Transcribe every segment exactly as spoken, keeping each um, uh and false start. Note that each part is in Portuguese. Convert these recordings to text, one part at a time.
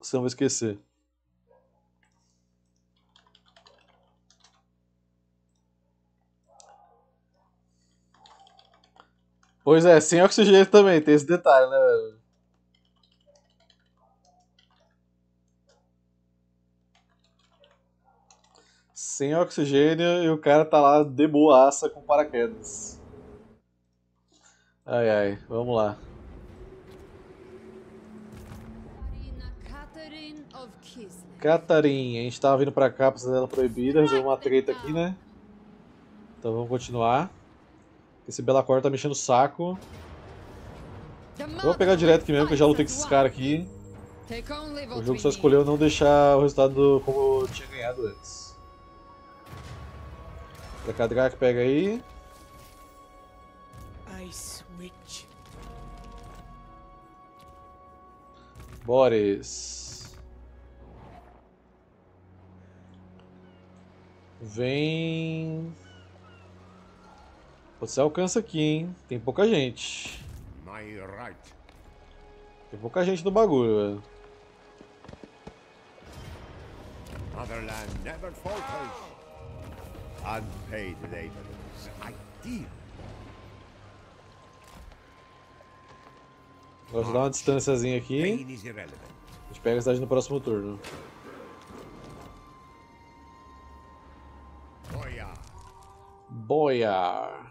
Senão eu vou esquecer. Pois é, sem oxigênio também, tem esse detalhe, né, velho? Sem oxigênio e o cara tá lá de boaça com paraquedas. Ai ai, vamos lá. Catherine, a gente tava vindo pra cá pra Cidadela Proibida, resolveu uma treta aqui, né? Então vamos continuar. Esse Belacor tá mexendo o saco. Eu vou pegar direto aqui mesmo, que eu já lutei com esses caras aqui. O jogo só escolheu não deixar o resultado como eu tinha ganhado antes. Pra cá, Drake, pega aí. Boris. Vem. Você alcança aqui, hein? Tem pouca gente. Tem pouca gente no bagulho, velho. Motherland never falters. Unpaid laborers, ideal. Gosto de dar uma distânciazinha aqui. A gente pega a cidade no próximo turno. Boyar.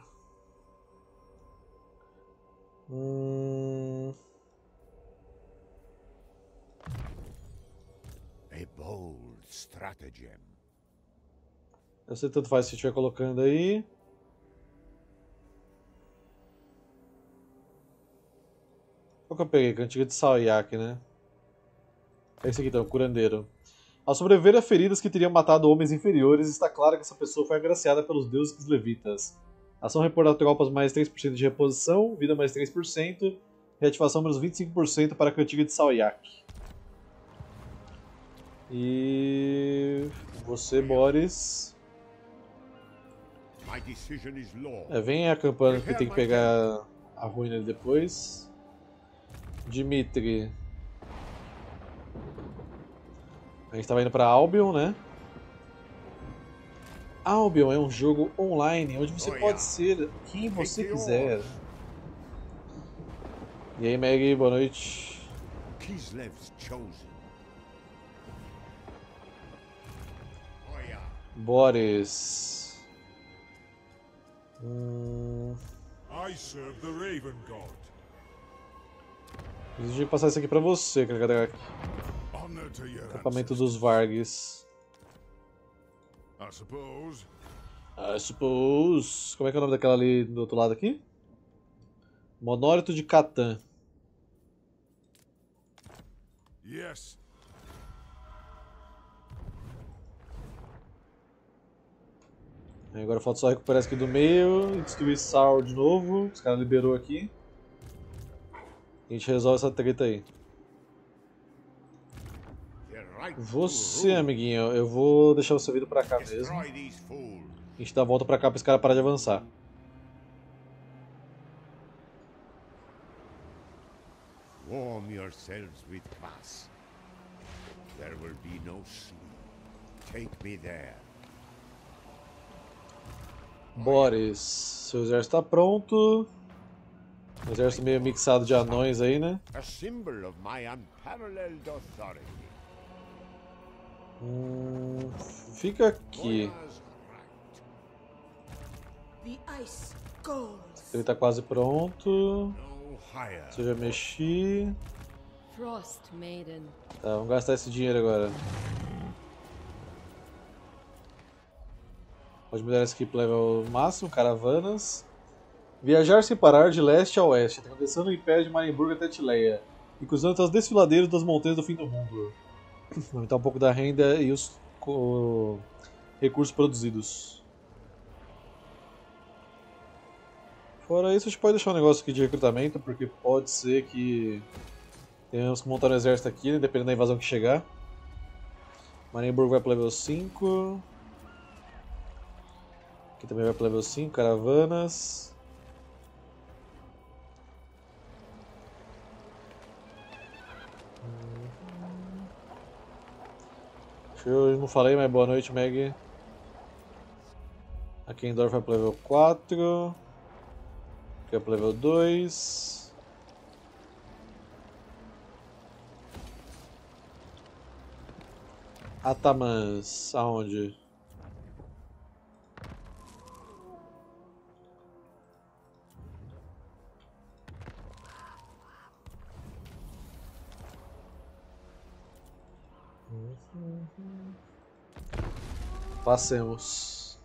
Hum... A bold stratagem. Eu sei tanto faz se estiver colocando aí. Qual que eu peguei? Cantiga de Salyak, né? É esse aqui então, curandeiro. Ao sobreviver a feridas que teriam matado homens inferiores, está claro que essa pessoa foi agraciada pelos deuses levitas. Ação reportar tropas mais três por cento de reposição, vida mais três por cento, reativação menos vinte e cinco por cento para a cantiga de Salyak. E você, Boris. É, vem acampando que tem que pegar a ruína depois. Dimitri. A gente tava indo pra Albion, né? Albion é um jogo online onde você pode ser quem você quiser. E aí, Maggie, boa noite. Boris. Hum... Preciso passar isso aqui pra você, cara. Acampamento dos Vargs. I suppose. I suppose. Como é que é o nome daquela ali do outro lado aqui? Monólito de Catan. Yes. Agora falta só recuperar isso aqui do meio e destruir Saur de novo. Os caras liberou aqui. A gente resolve essa treta aí. Você, amiguinho, eu vou deixar você vindo pra cá mesmo. A gente dá a volta pra cá pra esse cara parar de avançar. Warm yourselves with kvass. There will be no sleep. Take me there. Boris, seu exército tá pronto. Um exército meio mixado de anões aí, né? A symbol of my unparalleled authority. Hum, fica aqui. Ele tá quase pronto. Deixa eu já mexi. Tá, vamos gastar esse dinheiro agora. Pode mudar esse skip level máximo, caravanas. Viajar sem parar de leste a oeste, atravessando o Império de Marienburg até Tileia, e cruzando até os desfiladeiros das montanhas do fim do mundo. Aumentar um pouco da renda e os o, recursos produzidos. Fora isso, a gente pode deixar um negócio aqui de recrutamento, porque pode ser que tenhamos que montar um exército aqui, né, dependendo da invasão que chegar. Marienburg vai para level cinco. Aqui também vai para level cinco, caravanas. Eu não falei, mas boa noite, Meg. A Kendor vai pro level quatro. Aqui é pro level dois. Atamans, aonde? Passemos.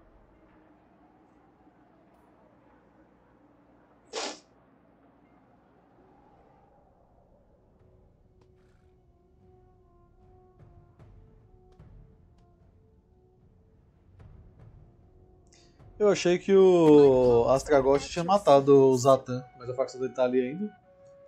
Eu achei que o Astragoth tinha matado o Zatan, mas a facção dele tá ali ainda.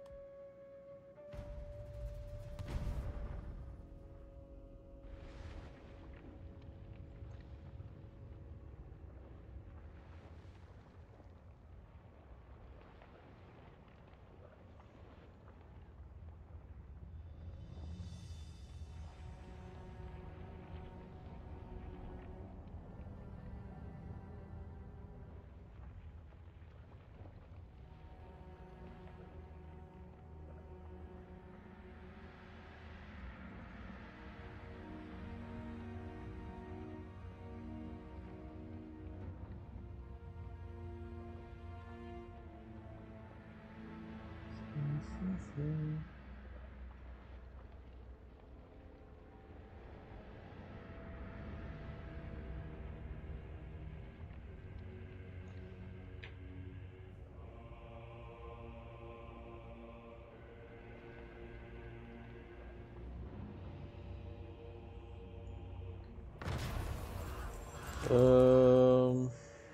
Ahn...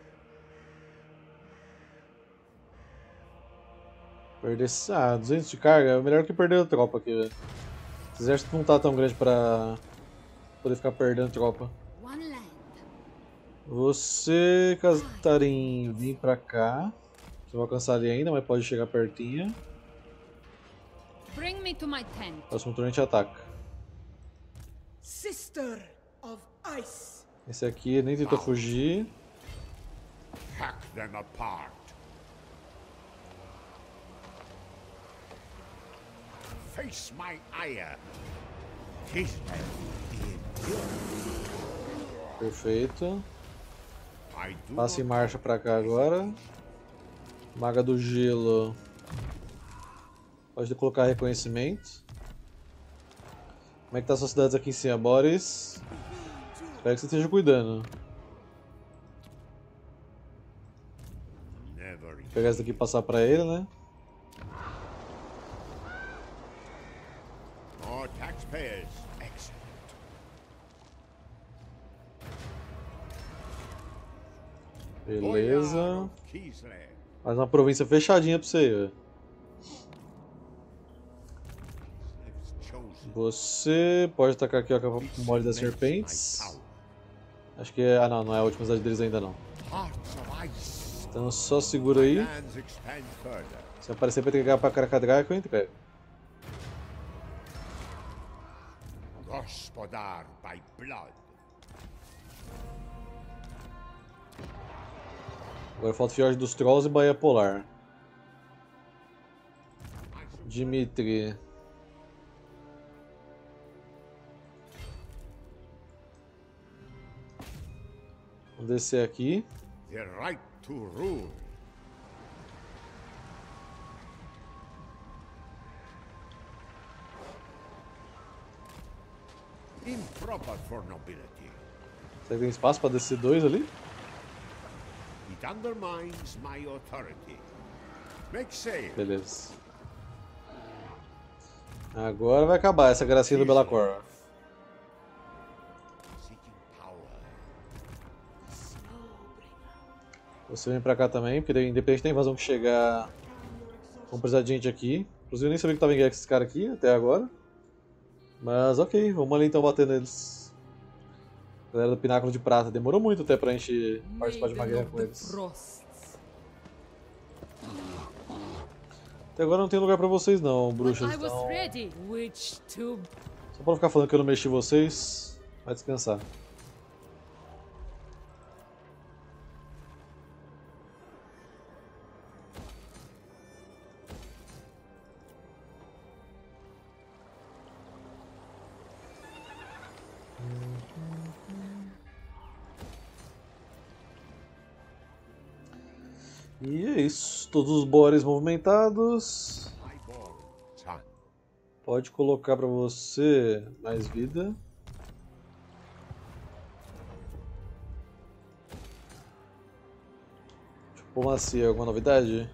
Perder. Ah, duzentos de carga é melhor que perder a tropa aqui, velho. Esse exército não tá tão grande pra poder ficar perdendo tropa. Você, Castarin, vem pra cá. Você vai alcançar ali ainda, mas pode chegar pertinho. Bring me to my tent. Próximo turno a gente ataca. Sister of Ice. Esse aqui nem tentou fugir. Hack them apart. Face my ire. Kiss them. Perfeito. I do Passa em not marcha pra cá agora. Maga do Gelo. Pode colocar reconhecimento. Como é que tá suas cidades aqui em cima, Boris? Espero que você esteja cuidando. never Vou pegar esse daqui e passar pra ele, né? more taxpayers. Excellent. Beleza. Boyar of Kislev. Mais uma província fechadinha pra você, velho. Kislev's chosen. Você pode atacar aqui ó, com a mole das Cements my serpentes. power. Acho que é. Ah não, não é a última cidade deles ainda não. Hearts of ice. Então só segura aí. Lands expand further. Se aparecer pra entregar pra Krakadraka, eu entrego. Gospodar by blood. Agora falta o Fiord dos Trolls e Baía Polar. Dimitri. Vamos descer aqui. The right to rule. Improper for nobility. Será que tem espaço pra descer dois ali? It undermines my authority. Make sail. Beleza. Agora vai acabar essa gracinha do Belacor. Seeking power. Você vem pra cá também, porque independente da invasão que chegar, vamos precisar de gente aqui. Inclusive eu nem sabia que tava em guerra com esses caras aqui até agora. Mas ok, vamos ali então bater neles. Galera do Pináculo de Prata, demorou muito até pra gente participar de uma guerra com eles. Até agora não tem lugar pra vocês não, bruxas. I was Então... ready, witch to Só pra não ficar falando que eu não mexi vocês. Vai descansar. E é isso, todos os bores movimentados. Pode colocar pra você mais vida. Diplomacia, alguma novidade?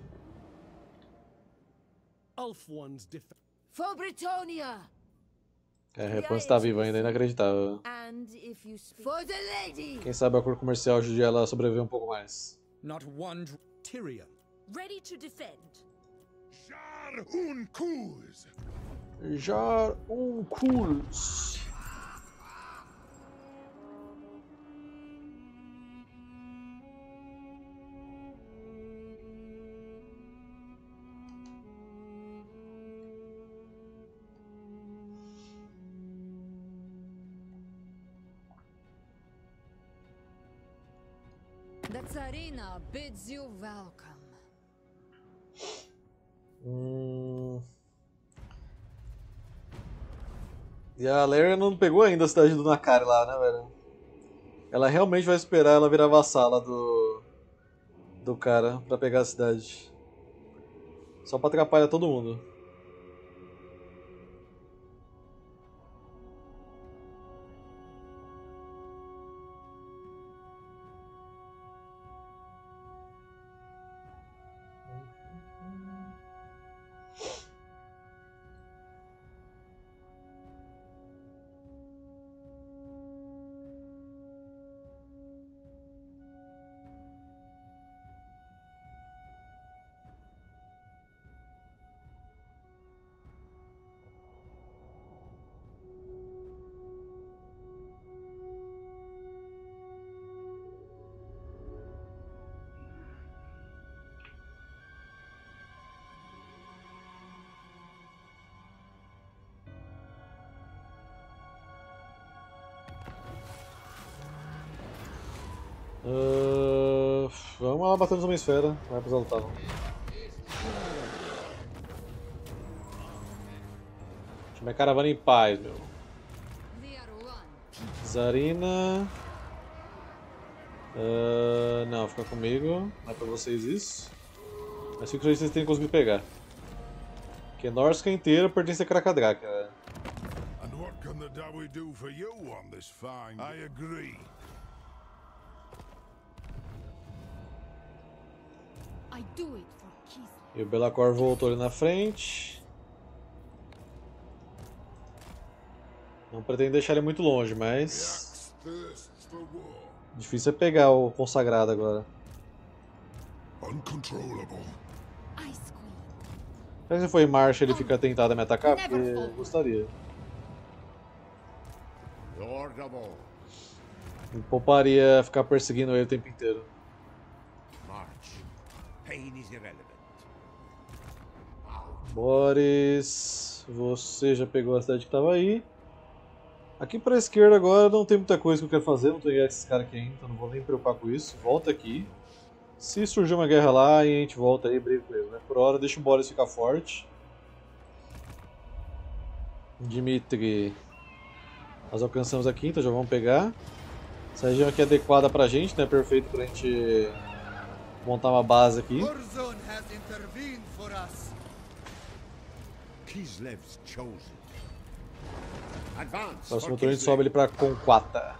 For Britannia! É, a Repan tá viva ainda, inacreditável. For the lady! Quem sabe a cor comercial ajude ela a sobreviver um pouco mais. Not one Tyrion. Ready to defend. Jar un Kuz. Jar un Kuz. The Tsarina bids you welcome. Hum... E a Lair não pegou ainda a cidade do Nakari lá, né, velho? Ela realmente vai esperar ela virar vassala do... do cara pra pegar a cidade. Só pra atrapalhar todo mundo. Uh, vamos lá batendo uma esfera, não vai precisar lutar não. Deixa minha caravana em paz, meu. Tsarina. Uh, não, fica comigo. Não é pra vocês isso. Mas fico feliz que vocês tenham conseguido pegar. Porque Norsca inteira pertence a Krakadraka. And what can the Dawi do for you on this fine? I agree. I do it for Kislev. E o Belacor voltou ali na frente. Não pretendo deixar ele muito longe, mas... difícil é pegar o consagrado agora. Uncontrollable. Ice Queen. Será que se for em marcha ele fica tentado a me atacar? Porque eu gostaria. Lordable. Me pouparia ficar perseguindo ele o tempo inteiro. March. Pain is irrelevant. Boris, você já pegou a cidade que estava aí. Aqui para a esquerda agora não tem muita coisa que eu quero fazer, não tô ligado com esses caras aqui ainda, então não vou nem me preocupar com isso. Volta aqui. Se surgir uma guerra lá, a gente volta aí e briga com eles, né? Por hora deixa o Boris ficar forte. Dmitry. Nós alcançamos aqui, então já vamos pegar. Essa região aqui é adequada pra gente, né? Perfeito pra gente montar uma base aqui. Warzone has intervened for us. Kislev's chosen. Advance. Próximo for turno a gente Kislev. sobe ele pra Conquata.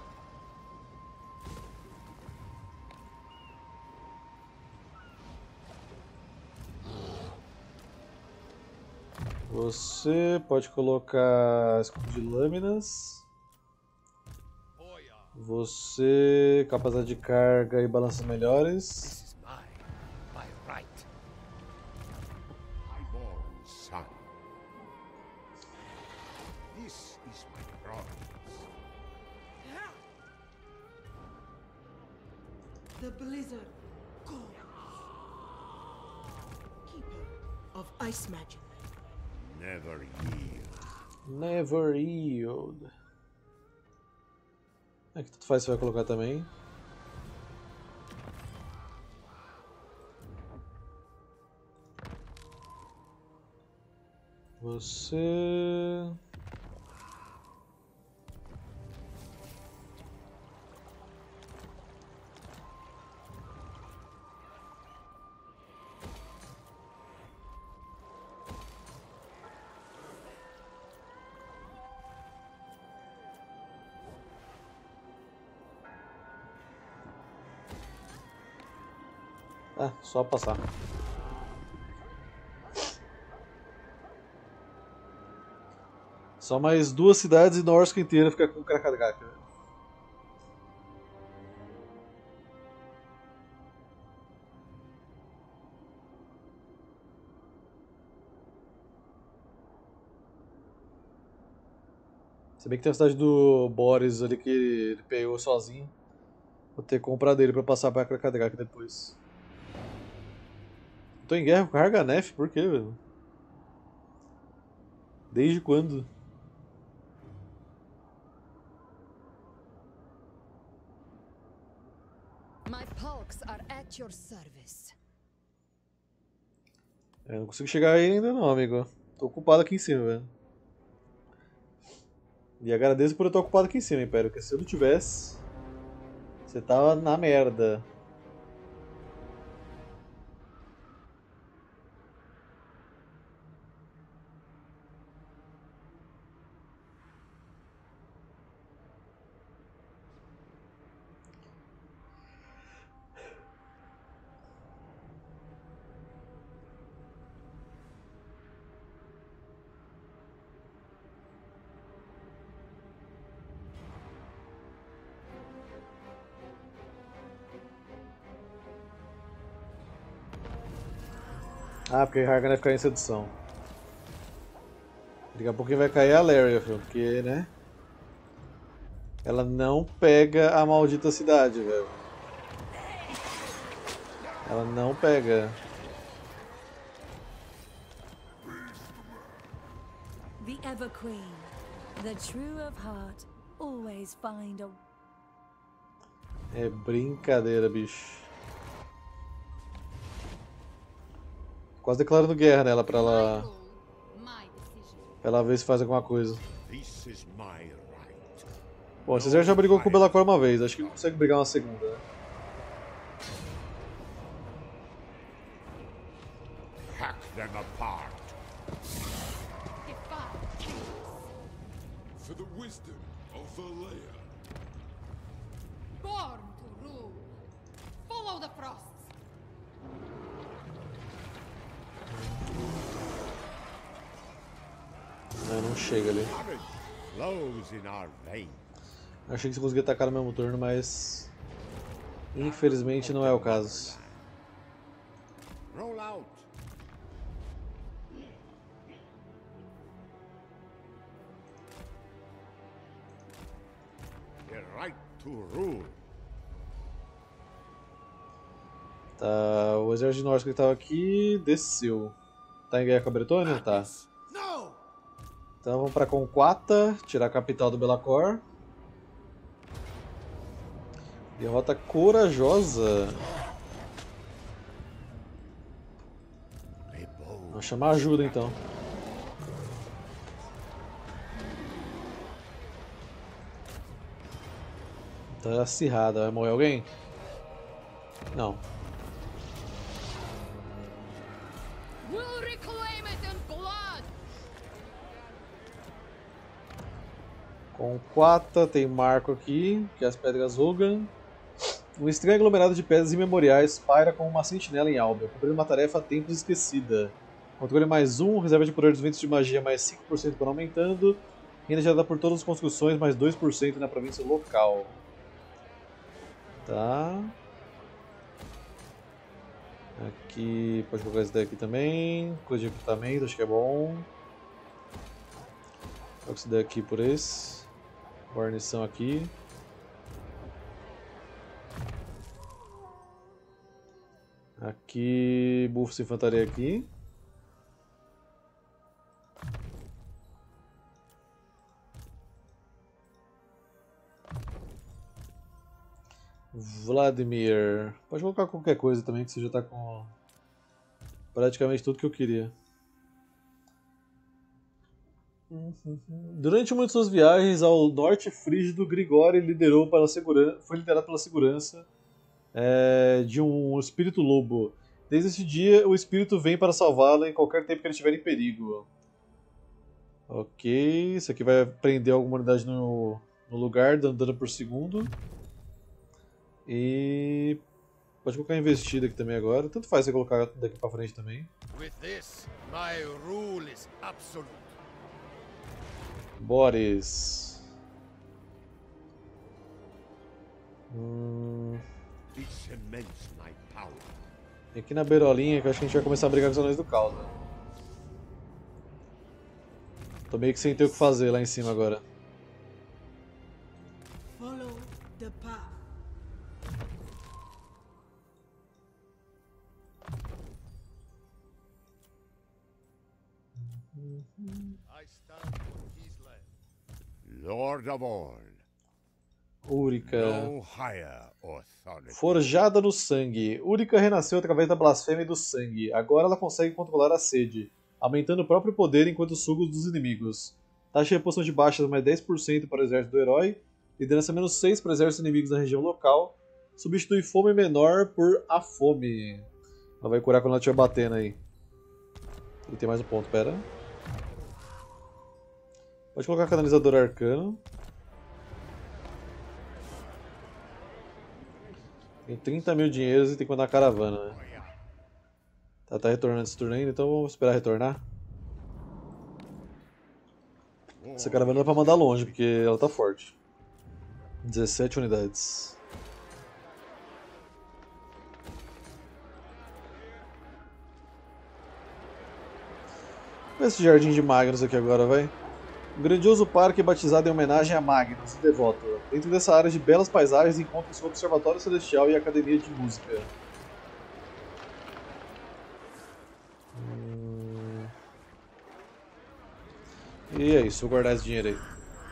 Você pode colocar escudo de lâminas. Você, capacidade de carga e balanças melhores. This is mine, by right. Highborn son. This is my province. The Blizzard calls. Keeper of Ice Magic. Never yield. Never yield. Aqui tudo faz, você vai colocar também. Você... Ah, só passar. Só mais duas cidades e Norsca inteira fica com Krakadrak. Se bem que tem a cidade do Boris ali que ele pegou sozinho. Vou ter que comprar dele pra passar pra Krakadrak depois. Tô em guerra com Harganef, por quê, velho? Desde quando? My Palks are at your service. Eu não consigo chegar aí ainda não, amigo. Tô ocupado aqui em cima, velho. E agradeço por eu estar ocupado aqui em cima, Império, porque se eu não tivesse, você tava na merda. Ah, porque Hargan vai ficar em sedução. Daqui a pouquinho vai cair a Laria, filho, porque, né? Ela não pega a maldita cidade, velho. Ela não pega. The Ever Queen, the true of heart, always find a... É brincadeira, bicho. Quase declarando guerra nela pra ela, My decision. pra ela ver se faz alguma coisa. This is my right. Bom, Cesar já brigou com o Belacor uma vez, acho que não consegue brigar uma segunda, né? Hack them apart. Defy chaos. For the wisdom of Valea. Born to rule. Follow the frosts. Não, não chega ali. Courage flows in our veins. Achei que você conseguia atacar no mesmo turno, mas infelizmente não é o caso. Roll out. The right to rule. Tá, o exército de norte que estava aqui desceu. Tá em guerra com a Bretônia? Tá. No! Então vamos pra Conquata, tirar a capital do Belacor. Derrota corajosa. A bow. Vamos chamar ajuda então. Tá acirrada, vai morrer alguém? Não. We'll reclaim it in blood. Conquata, tem marco aqui, que é as pedras Hogan. Um estranho aglomerado de pedras imemoriais paira como uma sentinela em Albion, cumprindo uma tarefa há tempos esquecida. Controle mais um, reserva de poder dos ventos de magia mais cinco por cento por aumentando. Renda gerada por todas as construções mais dois por cento na província local. Tá. Aqui, pode colocar esse daqui também. Coisa de equipamento, acho que é bom. Troca esse daqui por esse. Guarnição aqui. Aqui, buff de infantaria aqui. Vladimir. Pode colocar qualquer coisa também, que você já tá com praticamente tudo que eu queria. Durante uma de suas viagens ao norte frígido, Grigori liderou para segurança, foi liderado pela segurança é, de um espírito lobo. Desde esse dia, o espírito vem para salvá-la em qualquer tempo que ele estiver em perigo. Ok, isso aqui vai prender alguma unidade no, no lugar, dando dano por segundo. E pode colocar investida aqui também agora. Tanto faz você colocar daqui pra frente também. With this, my rule is absolute. Boris. Hum, It cements my power. e aqui na beirolinha que eu acho que a gente vai começar a brigar com os anões do caos, né? Tô meio que sem ter o que fazer lá em cima agora. Follow the path. I stand for Kislev. Lord of all. Úrica. No higher authority. Forjada no sangue. Úrica renasceu através da blasfêmia do sangue. Agora ela consegue controlar a sede, aumentando o próprio poder enquanto suga os dos inimigos. Taxa de reposição de baixas mais dez por cento para o exército do herói. Liderança menos seis para exércitos inimigos na região local. Substitui fome menor por a fome. Ela vai curar quando ela estiver batendo aí. E tem mais um ponto, pera. Pode colocar canalizador arcano. Tem trinta mil dinheiros e tem que mandar a caravana, né? Tá, tá retornando esse turno ainda, então vamos esperar retornar. Essa caravana dá pra mandar longe, porque ela tá forte. dezessete unidades. Vamos ver esse jardim de Magnus aqui agora, vai. Um grandioso parque batizado em homenagem a Magnus, o devoto. Dentro dessa área de belas paisagens encontra-se o Observatório Celestial e a Academia de Música. Hum... E é isso, vou guardar esse dinheiro aí.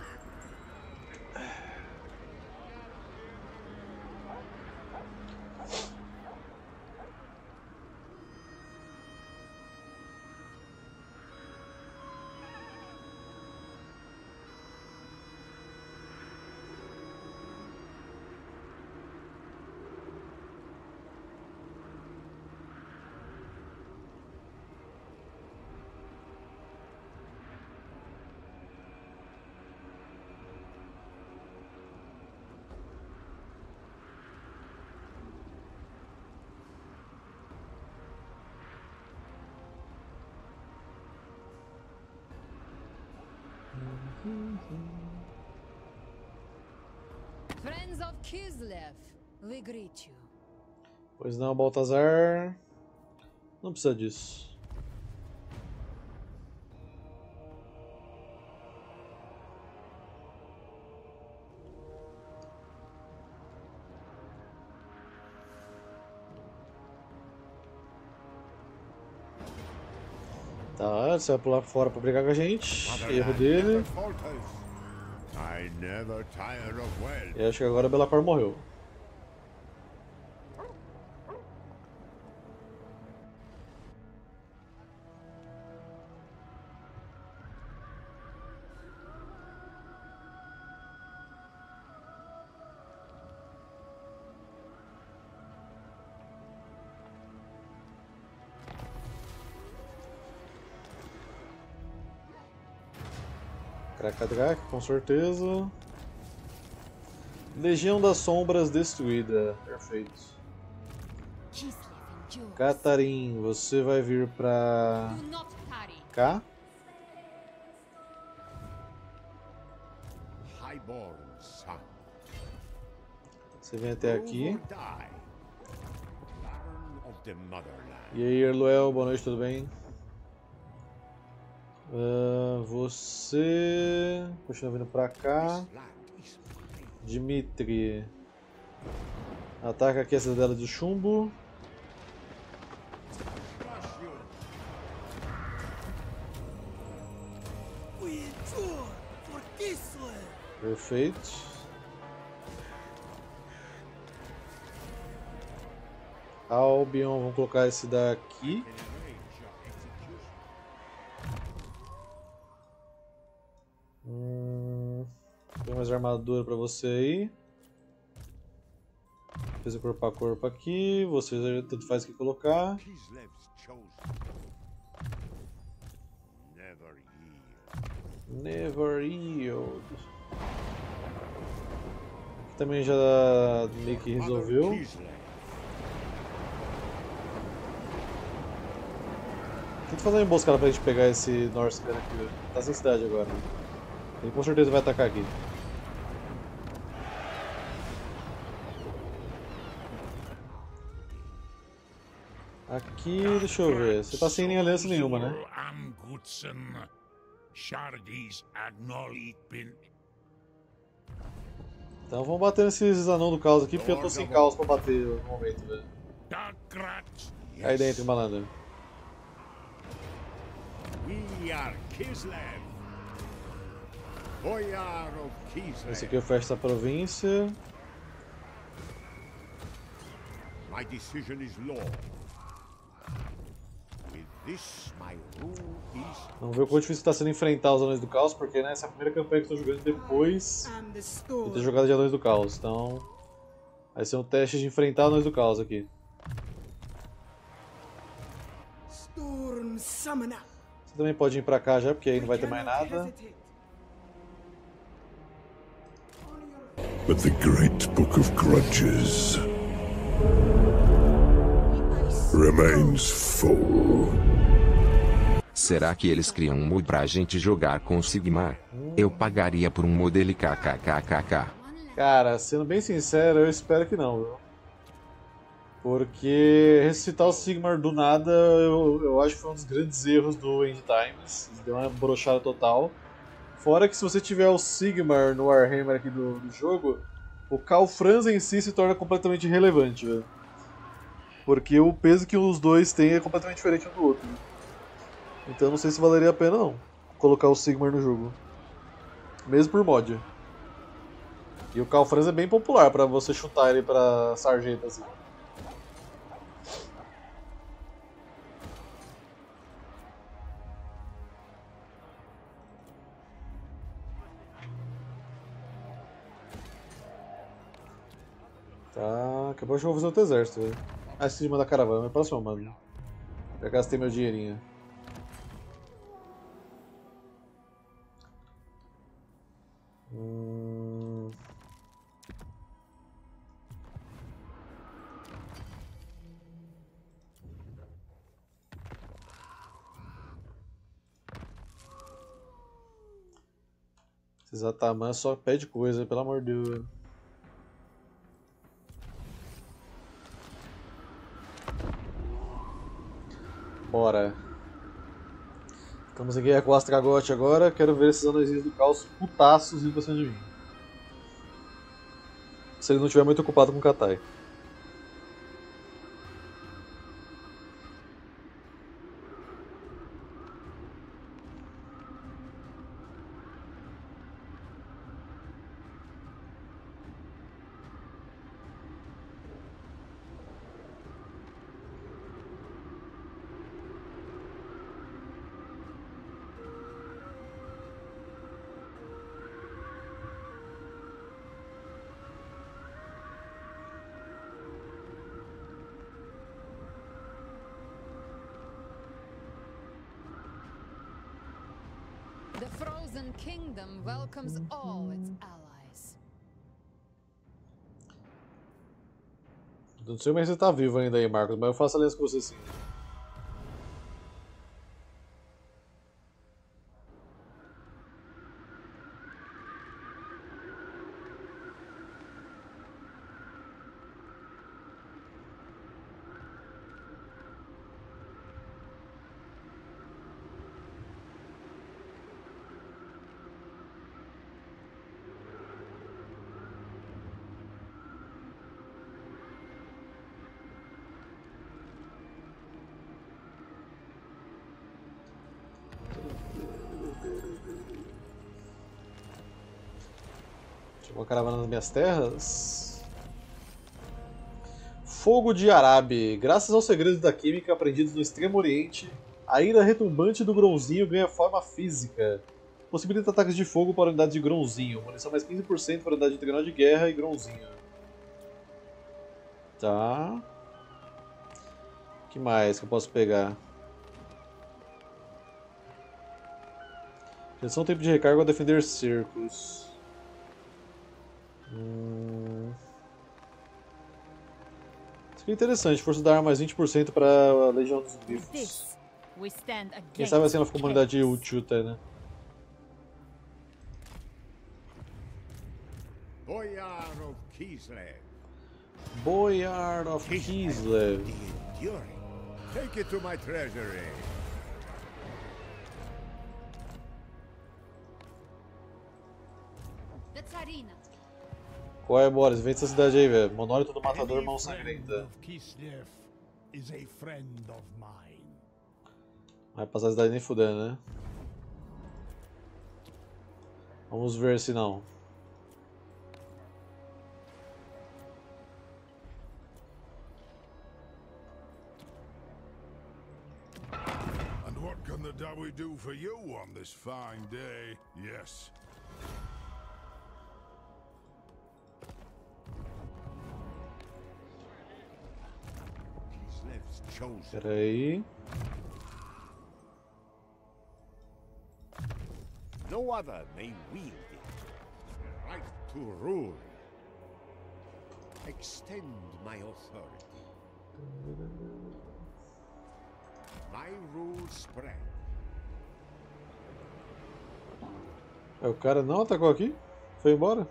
Friends of Kislev, we greet you. Pois não, Baltazar. Não precisa disso. Tá, você vai pular fora pra brigar com a gente. Erro dele. I never tire of wealth. E acho que agora a Belacor morreu. Krakadrak, com certeza. Legião das Sombras destruída. Perfeito. Kislev endures. Catarin, você vai vir pra Do not tarry. cá. Highborn son. Você vem até Who aqui. will die? Baron of the motherland. E aí, Erluel, boa noite, tudo bem? Ah, você continua vindo pra cá. This land is mine. Dmitri, ataca aqui a cidadela de chumbo. Crush you. We endure for Kislev. Perfeito. Albion, vamos colocar esse daqui. Hum, tem mais armadura pra você aí. Fez o corpo a corpo aqui, você tanto faz o que colocar. Kislev's chosen. Never yield. Never yield. Aqui também já meio que resolveu. Mother Kislev. Tenta fazer uma emboscada pra gente pegar esse Norscan aqui. Tá sem cidade agora. Né? Ele com certeza vai atacar aqui. Aqui, deixa eu ver. Você tá sem nem aliança nenhuma, né? Então vamos bater nesses anão do caos aqui, porque eu tô sem caos pra bater no momento, velho. Aí dentro, malandro. We are Kislev. Boyar of Kislev. Esse aqui é o Festa Província. My decision is law. With this, my rule is. Vamos ver o quão difícil está sendo enfrentar os Anões do Caos, porque né, essa é a primeira campanha que eu estou jogando depois I'm the de storm. ter jogado de Anões do Caos. Então, vai ser um teste de enfrentar Anões do Caos aqui. Storm summoner. Você também pode ir pra cá já, porque aí não vai ter We mais cannot nada. hesitate. But the great book of grudges remains full. Será que eles criam um mod pra gente jogar com o Sigmar? Eu pagaria por um modelo kkkkkk. Cara, sendo bem sincero, eu espero que não, viu? Porque ressuscitar o Sigmar do nada, eu, eu acho que foi um dos grandes erros do End Times. Deu uma brochada total. Fora que se você tiver o Sigmar no Warhammer aqui do, do jogo, o Karl Franz em si se torna completamente irrelevante, velho. Porque o peso que os dois têm é completamente diferente um do outro. Então não sei se valeria a pena não colocar o Sigmar no jogo. Mesmo por mod. E o Karl Franz é bem popular pra você chutar ele pra sargento assim. Tá, acabou de eu vou fazer outro exército, velho. Ah, esse de mandar caravana, mas próximo, mano. Já gastei meu dinheirinho. Hum... Esses Ataman só pede coisa, pelo amor de Deus. Bora. Estamos aqui com o Astragote agora. Quero ver esses anõezinhos do caos putaços indo pra cima de mim. Se ele não estiver muito ocupado com o Katai. The Frozen Kingdom welcomes all its allies. Não sei mais se você tá vivo ainda aí, Marcos, mas eu faço aliança com você sim. Chegou a caravana nas minhas terras. Fogo de Arabe. Graças aos segredos da química aprendidos no Extremo Oriente, a ira retumbante do grãozinho ganha forma física. Possibilita ataques de fogo para unidades de grãozinho. Munição mais quinze por cento para unidade de trenó de guerra e grãozinho. Tá. O que mais que eu posso pegar? Redução tempo de recarga ao defender cercos. Hum... Isso aqui é interessante. Força da arma mais vinte por cento para a Legião dos Grifos. Quem sabe assim ela ficou uma unidade útil até, né? Boyar of Kislev. Boyar of Kislev. The enduring. Take it to my treasury. The Tsarina. Qual é, Boris? Vem dessa cidade aí, velho. Monólito do Matador, Any mão friend sangrenta. of Kislev is a friend of mine. Vai passar a cidade nem fudendo, né? Vamos ver se não. And what can the Dawi do for you on this fine day? Yes. Kislev's chosen. Pera aí. No other may wield it. The right to rule. Extend my authority. My rule spread. É, o cara não atacou aqui? Foi embora?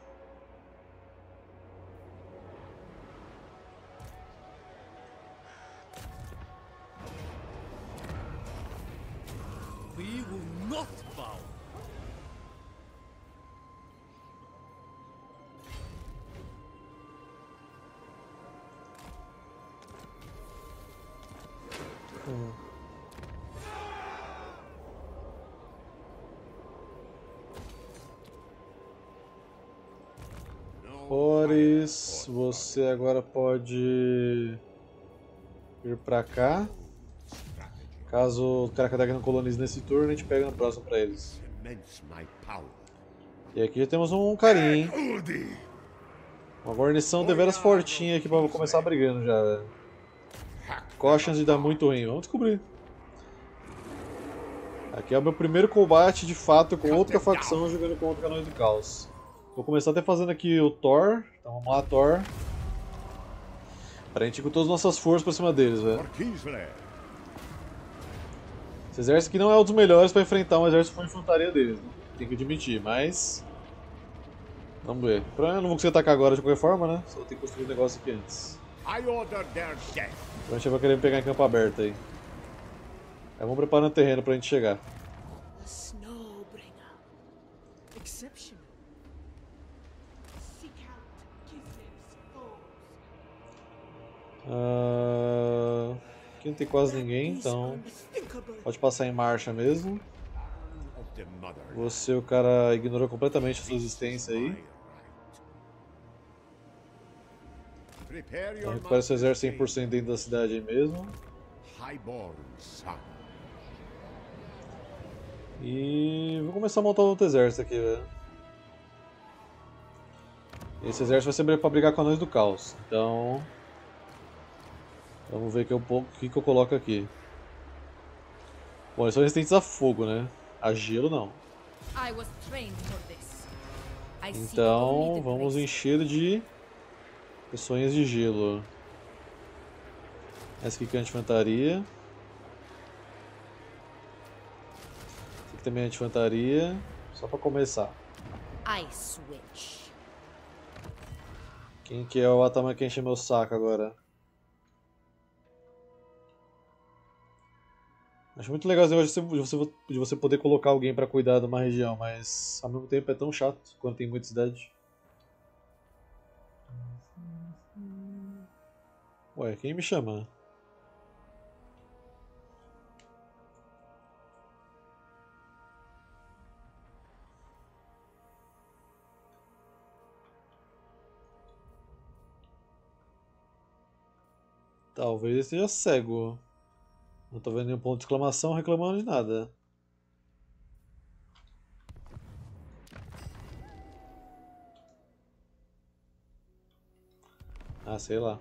We will not bow. Boris, você agora pode ir pra cá. Caso o Krakadag não colonize nesse turno, a gente pega no próximo pra eles. Immense my power. E aqui já temos um carinha, hein? Uma guarnição deveras fortinha aqui pra começar brigando já, velho. Qual a chance de dar muito ruim? Vamos descobrir. Aqui é o meu primeiro combate de fato com outra facção jogando contra Canões do Caos. Vou começar até fazendo aqui o Thor. Então vamos lá, Thor. Pra gente ir com todas as nossas forças pra cima deles, velho. For Kislev. Esse exército aqui não é um dos melhores pra enfrentar um exército com infantaria deles, né? Tem que admitir, mas... Vamos ver. Eu não vou conseguir atacar agora de qualquer forma, né? Só tem que construir um negócio aqui antes. I order their death. Então a gente vai querer pegar em campo aberto aí. Aí vamos preparando o terreno pra gente chegar. The Snowbringer. Exceptional. Seek out Kislev's foes. Ah, aqui não tem quase ninguém, então Unthinkable. pode passar em marcha mesmo. Of the mother. Você, o cara ignorou completamente a sua existência aí. Prepare Então your recupera seu exército cem por cento dentro da cidade aí mesmo. highborn son. E vou começar a montar outro exército aqui, velho. Esse exército vai ser pra brigar com anões do caos. Então... Vamos ver que eu, o que, que eu coloco aqui. Bom, eles são resistentes a fogo, né? A gelo não. I was trained for this. I seek Então only the vamos grace. encher de pessoinhas de gelo. Essa aqui que é a infantaria. Essa aqui também é a infantaria. Só pra começar. I switch. Quem que é o Atama que enche meu saco agora? Acho muito legal esse negócio de você, de você poder colocar alguém pra cuidar de uma região, mas ao mesmo tempo é tão chato quando tem muita cidade. Ué, quem me chama? Talvez ele esteja cego. Não tô vendo nenhum ponto de exclamação reclamando de nada. Ah, sei lá.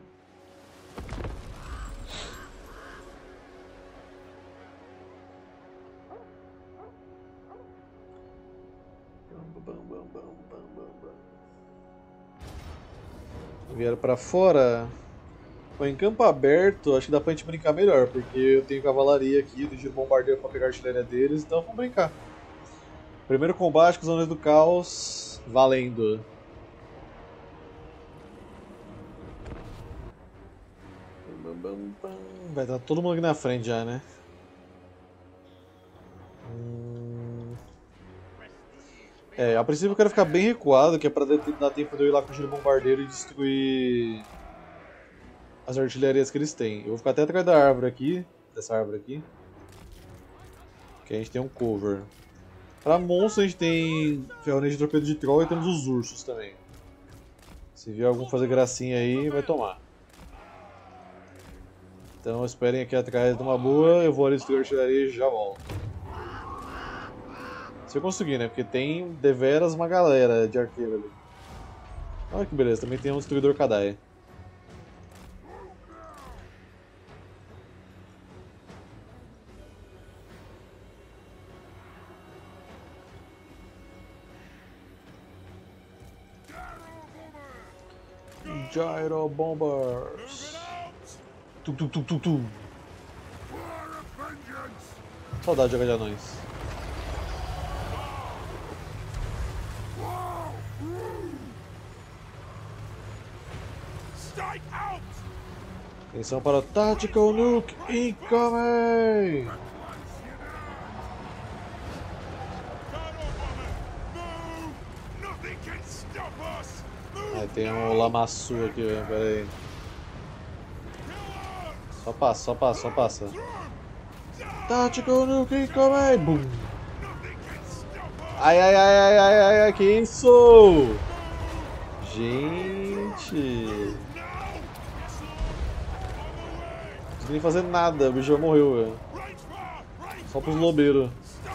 Vieram pra fora. Bom, em campo aberto, acho que dá pra gente brincar melhor, porque eu tenho cavalaria aqui, eu giro bombardeiro pra pegar a artilharia deles, então vamos brincar. Primeiro combate com os Anões do Caos, valendo. Vai estar todo mundo aqui na frente já, né? Hum... É, a princípio eu quero ficar bem recuado, que é pra dar tempo de eu ir lá com o giro bombardeiro e destruir as artilharias que eles têm. Eu vou ficar até atrás da árvore aqui, dessa árvore aqui, que a gente tem um cover. Pra monstro a gente tem ferrolete de torpedo de troll e temos os ursos também. Se vier algum fazer gracinha aí, vai tomar. Então esperem aqui atrás de uma boa, eu vou ali destruir a artilharia e já volto. Se eu conseguir, né? Porque tem deveras uma galera de arqueiro ali. Olha que beleza, também tem um destruidor Kadai. Gyro Bombers. Tu, tu, tu, tu, tu. Saudade de jogar de anões. Atenção para o Tactical Nuke Incoming! É, tem um Lamassu aqui, velho, pera aí. Só passa, só passa, só passa. Tactical Nuke Incoming! Boom! Ai, ai, ai, ai, ai, ai, ai, que isso? Gente... Não consegui nem fazer nada, o bicho já morreu, velho. Só pros lobeiros.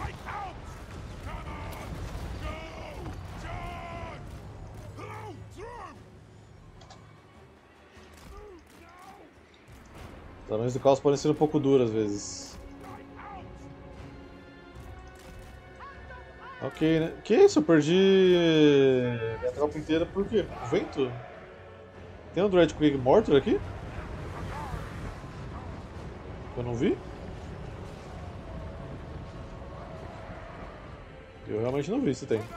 Os anões do caos podem ser um pouco duros às vezes. Ok, né? Que isso? Eu perdi minha tropa inteira por quê? O vento? Tem um Dread Quick Mortar aqui? Eu não vi? Eu realmente não vi se tem.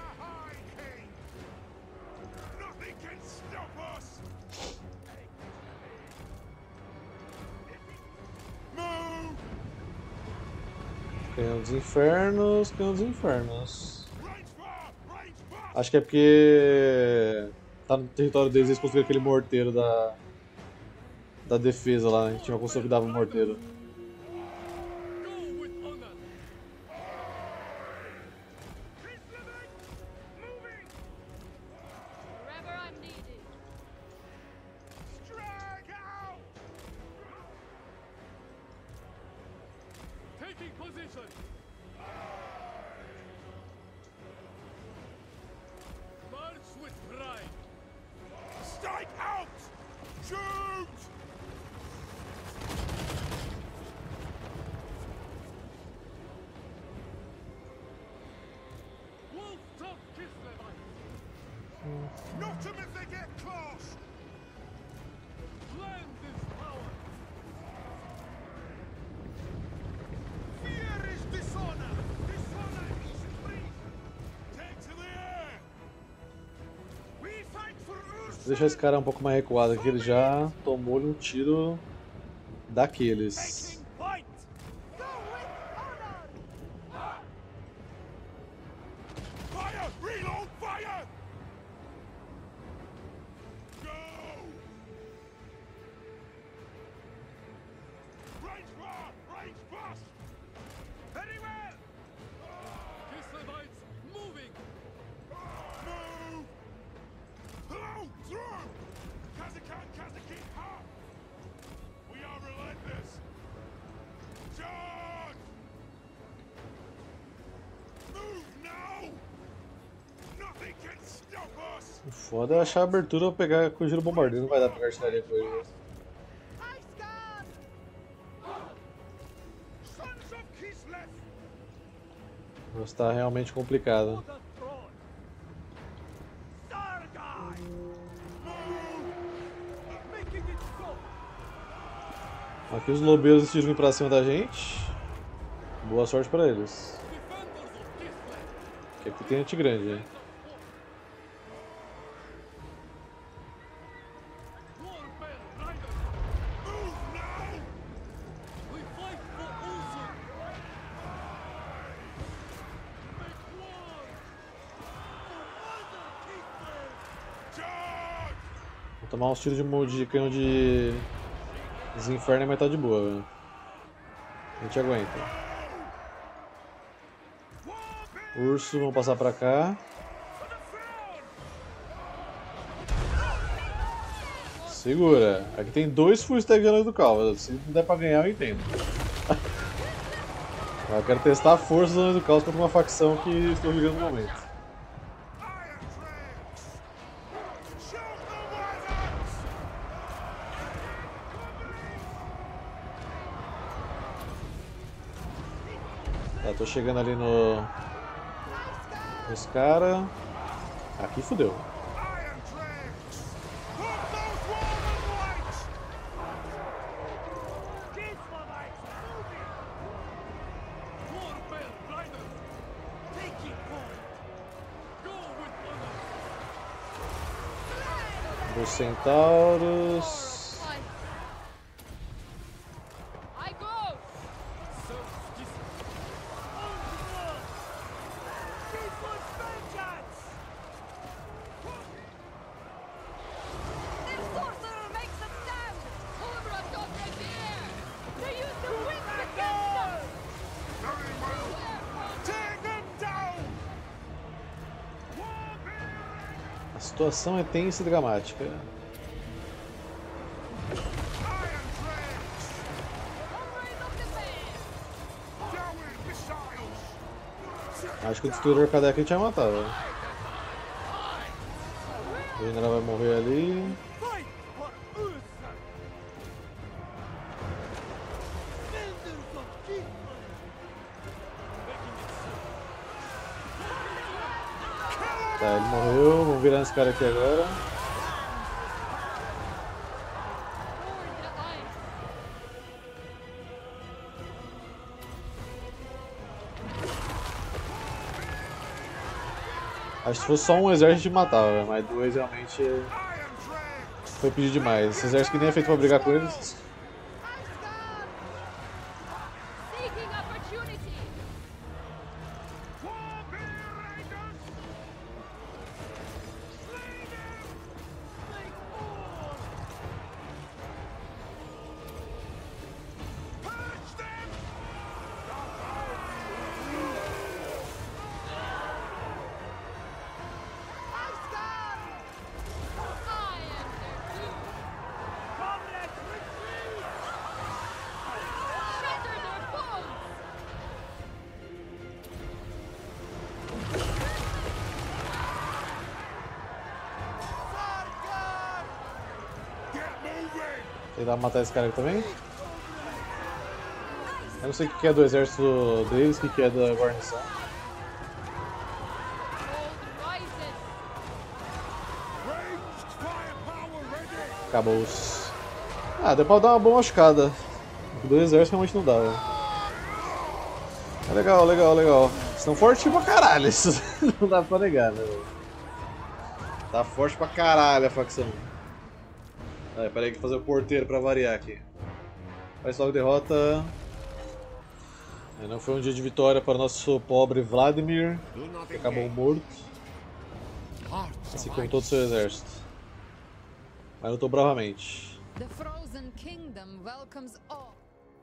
Canhão dos Infernos, Canhão dos Infernos. Acho que é porque tá no território deles, eles construíram aquele morteiro da, da defesa lá, a gente tinha uma construção que dava um morteiro. Vou deixar esse cara um pouco mais recuado aqui, ele já tomou-lhe um tiro daqueles. O foda é achar a abertura pra pegar com o giro bombardeiro, não vai dar pra pegar artilharia com ele. Mas tá realmente complicado. Aqui os lobeiros decidiram vir pra cima da gente. Boa sorte pra eles. Que aqui tem gente grande, hein? Vou tomar uns tiros de, mo- de canhão de desinferno, mas tá de boa, velho. A gente aguenta. Urso, vamos passar pra cá. Segura. Aqui tem dois full stack de anões do caos. Se não der pra ganhar, eu entendo. Eu quero testar a força dos anões do caos contra uma facção que estou jogando no momento. Tá, tô chegando ali no... nos caras. Aqui fudeu. Dos centauros. I go! Their sorcerer makes them stand! Cobra got their gear! They use the wind against them! Take them down! A situação é tensa e dramática. Acho que o destruidor Cadeca a gente vai matar, velho. O general vai morrer ali. Tá, ele morreu. Vamos virar esse cara aqui agora. Acho que se fosse só um exército a gente matava, mas dois realmente foi pedir demais. Esse exército que nem é feito pra brigar com eles. Seeking opportunity! Tentar matar esse cara aqui também. Eu não sei o que é do exército deles, o que é da guarnição. Acabou-se. Ah, deu pra dar uma boa machucada. Do exército realmente não dá, velho. É legal, legal, legal. Estão fortes pra caralho, isso não dá pra negar, né, velho? Tá forte pra caralho a facção. Ah, peraí que eu vou fazer o porteiro pra variar aqui. Faz logo derrota. Não foi um dia de vitória para o nosso pobre Vladimir, que acabou morto. Assim como todo o seu exército. Mas lutou bravamente. The Frozen Kingdom welcomes all.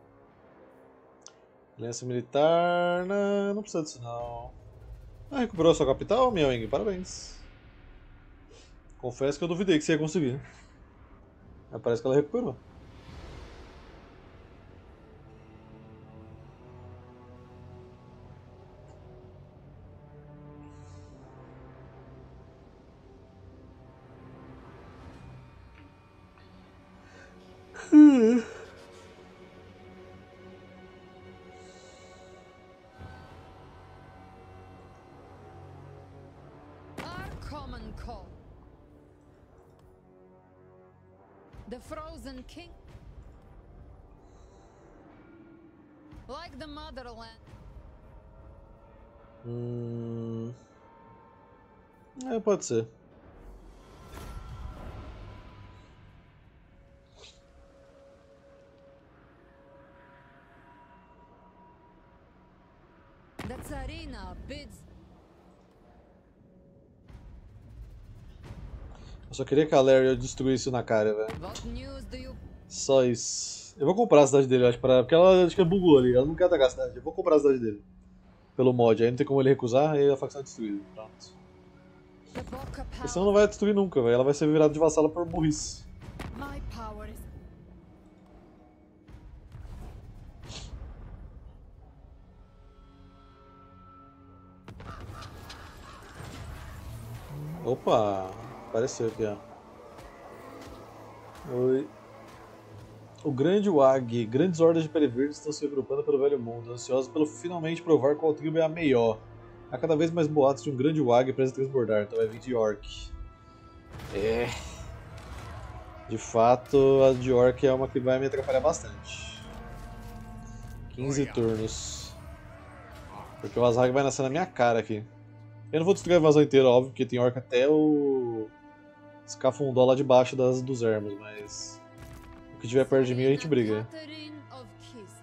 Aliança militar. Não, não precisa disso não. Ah, recuperou a sua capital, Miaoing? Parabéns. Confesso que eu duvidei que você ia conseguir. Mas parece que ela recuperou. Our common call. The Frozen King. Like the motherland. Hum... É, pode ser. The Tsarina bids. Eu só queria que a Larry destruísse o Nakaria, velho. What news do you... Só isso. Eu vou comprar a cidade dele, eu acho, pra... porque ela acho que bugou ali. Ela não quer atacar a cidade. Eu vou comprar a cidade dele. Pelo mod. Aí não tem como ele recusar, aí a facção é destruída. Pronto. The Boca Porque senão não vai destruir nunca, velho. Ela vai ser virada de vassala por burrice. My power is... Opa! Apareceu aqui, ó. Oi. O Grande Wag. Grandes hordas de pele verde estão se agrupando pelo velho mundo, ansiosos pelo finalmente provar qual tribo é a melhor. Há cada vez mais boatos de um Grande Wag prestes a transbordar, então vai vir de York. É. De fato, a de York é uma que vai me atrapalhar bastante. quinze turnos. Porque o Azhag vai nascer na minha cara aqui. Eu não vou destruir a invasão inteira, óbvio, porque tem Orc até o Escafundó lá debaixo das, dos ermos, mas o que tiver perto de mim a gente briga. Catherine of Kislev.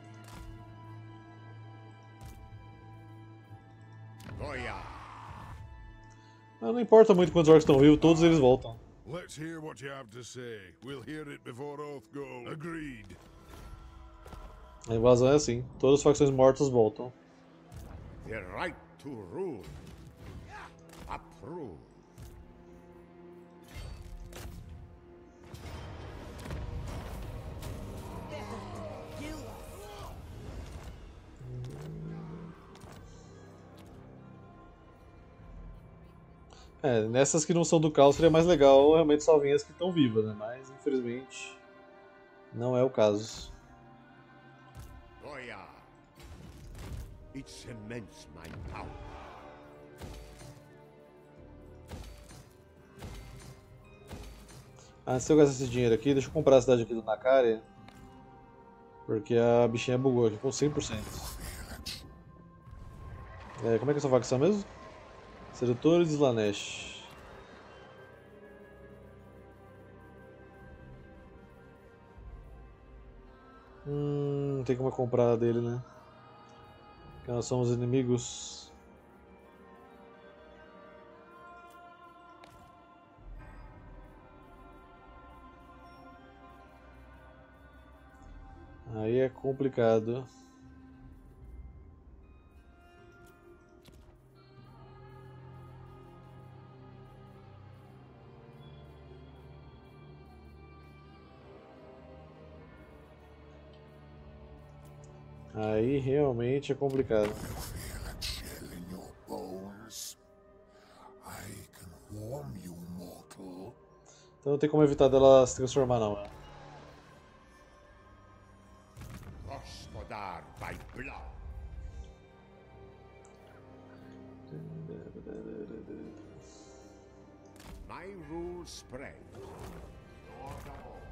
Goya. Ah, não importa muito quantos orcs estão vivos, todos eles voltam. Let's hear what you have to say. We'll hear it before Oathgold. Agreed. A invasão é assim, todas as facções mortas voltam. The right to rule. Approve. É, nessas que não são do caos seria mais legal realmente salvinhas que estão vivas, né? Mas infelizmente não é o caso. Goya. It cements my power. Antes de eu gastar esse dinheiro aqui, deixa eu comprar a cidade aqui do Nakaria. Porque a bichinha bugou aqui com cem por cento. É, como é que é essa facção mesmo? Sedutores de Slanesh. Hum, não tem como comprar dele, né? Porque nós somos inimigos. Aí é complicado. Aí realmente é complicado. Feel a chill in your bones. I can warm you, mortal. Então não tem como evitar dela se transformar não, né? Gospodar by blood. My rule spread. Lord of all.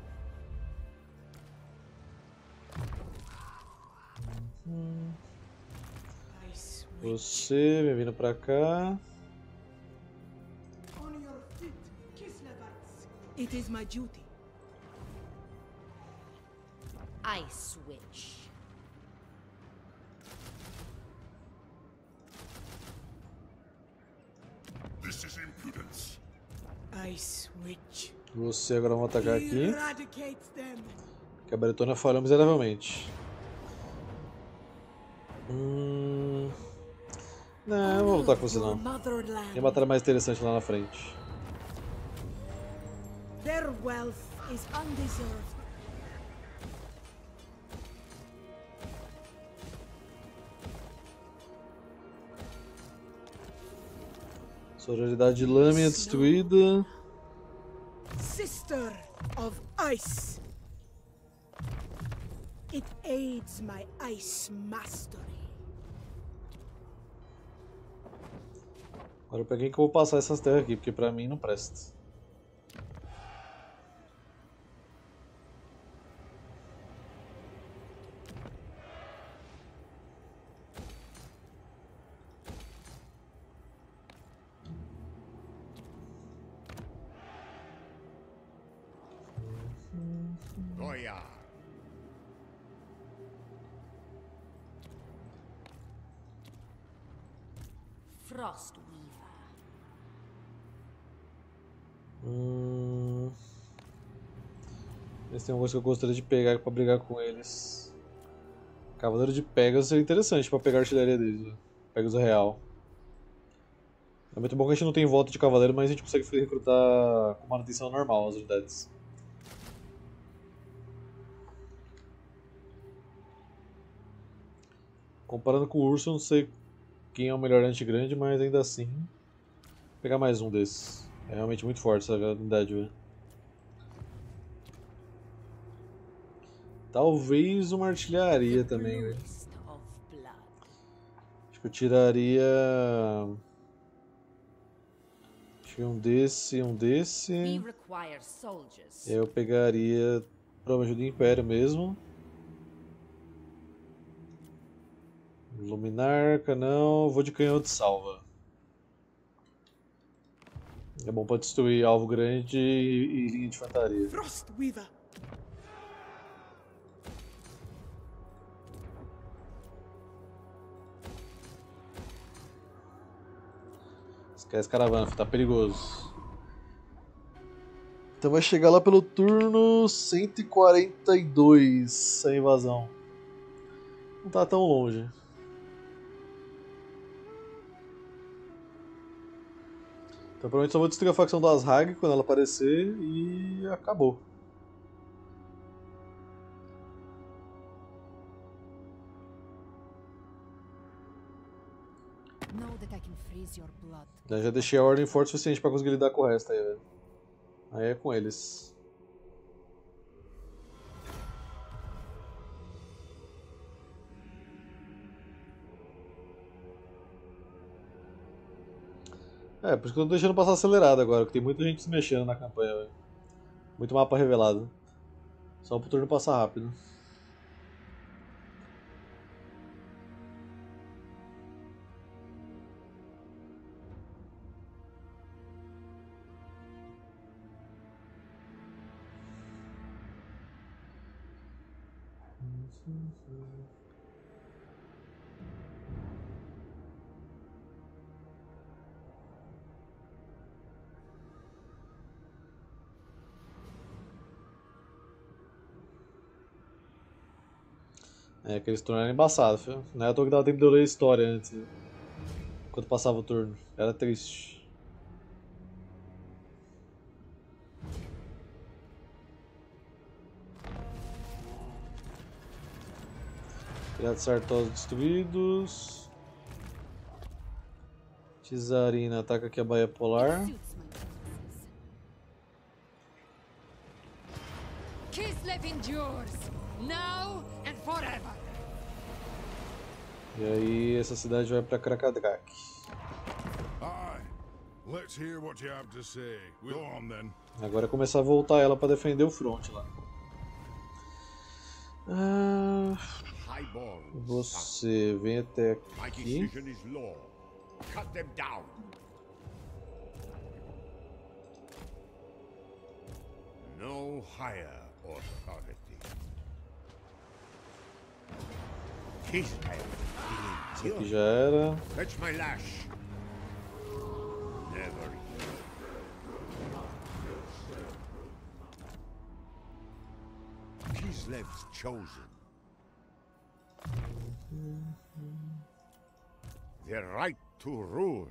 I switch. Você vem vindo pra cá. On your feet, Kislevites. It is my duty. I switch. This is impudence. I switch. Você agora vamos atacar aqui. Eradicate them. Que a Bretônia falhou miseravelmente. Hum... Não, não vou lutar com você não. Motherland. Tem uma batalha mais interessante lá na frente. Their wealth is undeserved. Sororidade de lâmina destruída. Sister of ice. It aids my ice mastery. Agora pra quem que eu vou passar essas terras aqui, porque pra mim não presta. Goya. Frostweaver. Hum... Eles têm uma coisa que eu gostaria de pegar pra brigar com eles. Cavaleiro de Pegasus seria interessante pra pegar a artilharia deles. Né? Pegasus real. É muito bom que a gente não tem voto de cavaleiro, mas a gente consegue recrutar com manutenção normal as unidades. Comparando com o urso, eu não sei quem é o melhor anti-grande, mas ainda assim. Vou pegar mais um desses. É realmente muito forte essa unidade, velho. Talvez uma artilharia também, velho. Acho que eu tiraria. Acho que um desse, um desse. E aí eu pegaria provavelmente do Império mesmo. Luminarca, não. Vou de canhão de salva. É bom pra destruir alvo grande e, e linha de infantaria. Frostweaver. Esquece caravana, tá perigoso. Então vai chegar lá pelo turno cento e quarenta e dois a invasão. Não tá tão longe. Então provavelmente só vou destruir a facção do Azhag quando ela aparecer e acabou. Eu já deixei a ordem forte o suficiente pra conseguir lidar com o resto aí, velho. Aí é com eles. É, por isso que eu tô deixando passar acelerado agora, porque tem muita gente se mexendo na campanha, velho. Muito mapa revelado. Só pro turno passar rápido. É, aqueles turnos eram embaçados, filho. Não é à toa que dava tempo de eu ler a história antes. Enquanto passava o turno. Era triste. Piratas Sartosos destruídos. Tizarina ataca aqui a Baía Polar. Kislev endures, now and forever. E aí essa cidade vai pra Krakadrak. Let's hear what you have to say. Go on then. Agora é começar a voltar ela pra defender o front lá. Ah, você vem até aqui. No higher authority. Isso aqui já era. Fetch my lash. Never. Kislev's chosen. The right to rule.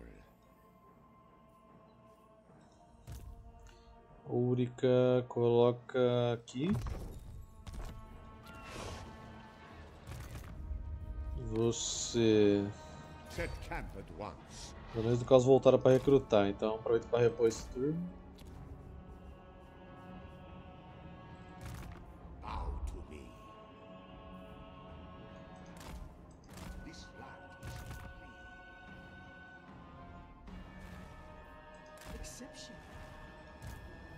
Úrica coloca aqui. Você. Set camp at once. Pelo menos no caso voltaram para recrutar, então aproveita para repor esse turno. Bow to me.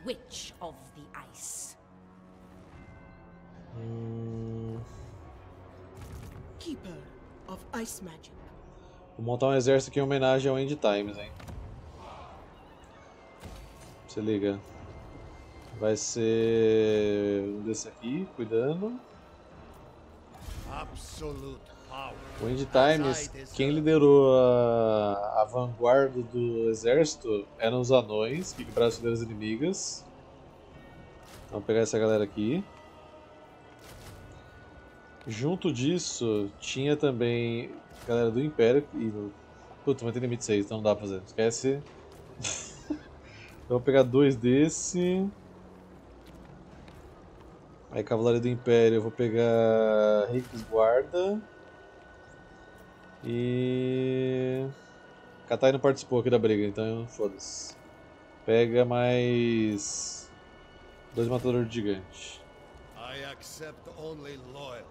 witch of the ice. Hum, Keeper of ice magic. vou montar um exército aqui em homenagem ao End Times, hein? Se liga. Vai ser um desse aqui, cuidando. Absolute power. O End Times, quem liderou a, a vanguarda do exército eram os anões, que quebraram as fileiras inimigas. Vamos pegar essa galera aqui. Junto disso, tinha também a galera do Império. E no... Puta, mas tem limite seis, então não dá pra fazer. Esquece. Então vou pegar dois desse. Aí Cavalaria do Império, eu vou pegar Reis Guarda. E... Katai não participou aqui da briga, então foda-se. Pega mais... dois matadores de gigante. I accept only loyal.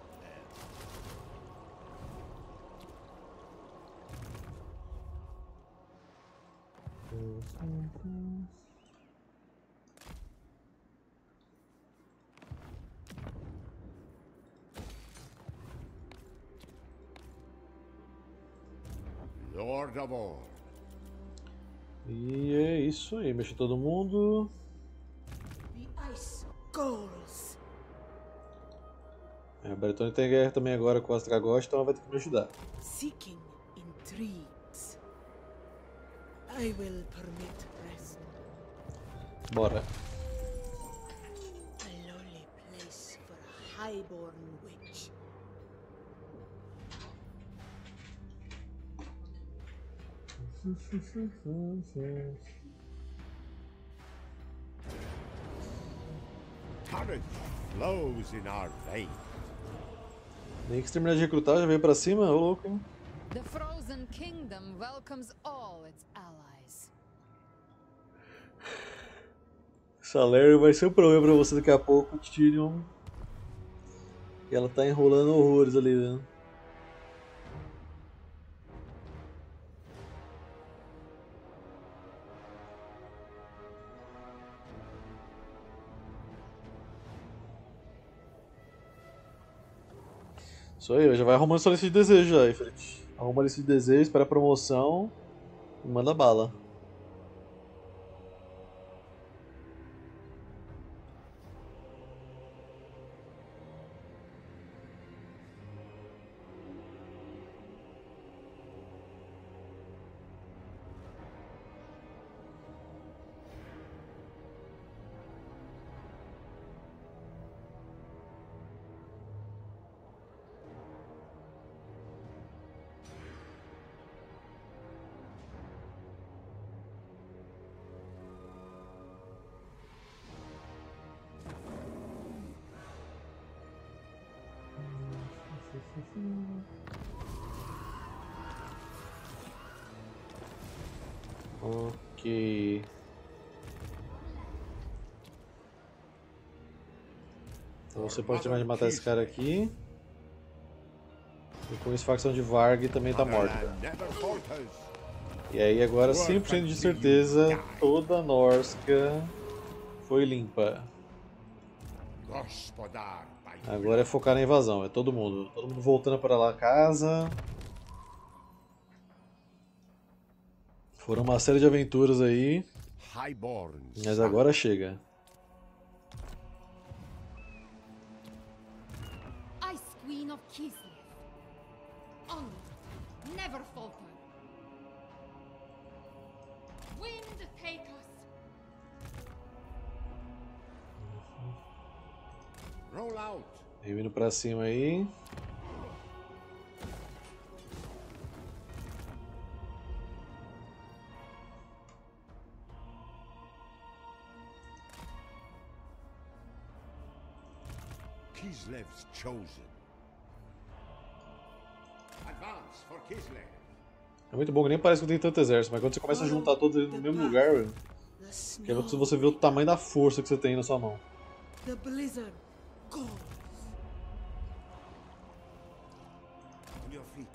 Lord of all. E é isso aí, mexe todo mundo. The ice calls. É, a Bretônia tem guerra também agora com as Dragões, então ela vai ter que me ajudar. Seeking intrigues. I will permit rest. Bora. A lowly place for a highborn witch. Courage flows in our veins. Nem que terminar de recrutar, já veio pra cima, ô louco, hein? The Frozen Kingdom welcomes all its allies. Salário vai ser um problema pra você daqui a pouco, Tyrion. E ela tá enrolando horrores ali, né? Isso aí, já vai arrumando sua lista de desejos aí, Felipe. Arruma a lista de desejos, espera a promoção e manda bala. Ok. Então você pode terminar de matar esse cara aqui. E com isso a facção de Varg também tá morta. E aí agora cem por cento de certeza toda a Norsca foi limpa. Agora é focar na invasão, é todo mundo. Todo mundo voltando para lá casa. Foram uma série de aventuras aí. Mas agora chega. Ice Queen of Kislev. Honor, never falter. Wind take us. Roll out. Vem vindo pra cima aí. Kislev's chosen. Advance for Kislev. É muito bom que nem parece que tem tanto exército, mas quando você começa a juntar todos eles no mesmo lugar, velho, que é pra você ver o tamanho da força que você tem na sua mão. The blizzard calls. On your feet.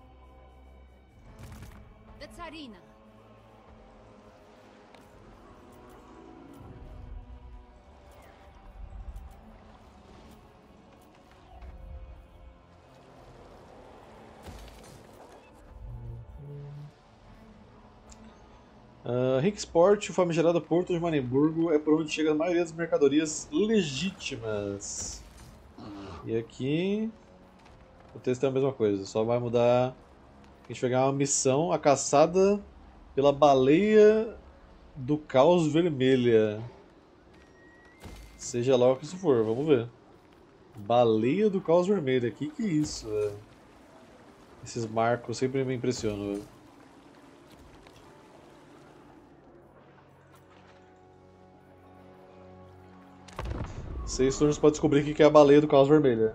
The Tsarina. Uh, Ricksport, o famigerado porto de Manenburgo, é por onde chega a maioria das mercadorias legítimas. E aqui o texto é a mesma coisa, só vai mudar. A gente vai ganhar uma missão, a caçada pela baleia do caos vermelha. Seja lá o que isso for, vamos ver. Baleia do caos vermelha, que que é isso, velho? Esses marcos sempre me impressionam, velho. Seis turnos para descobrir o que é a baleia do caos vermelho.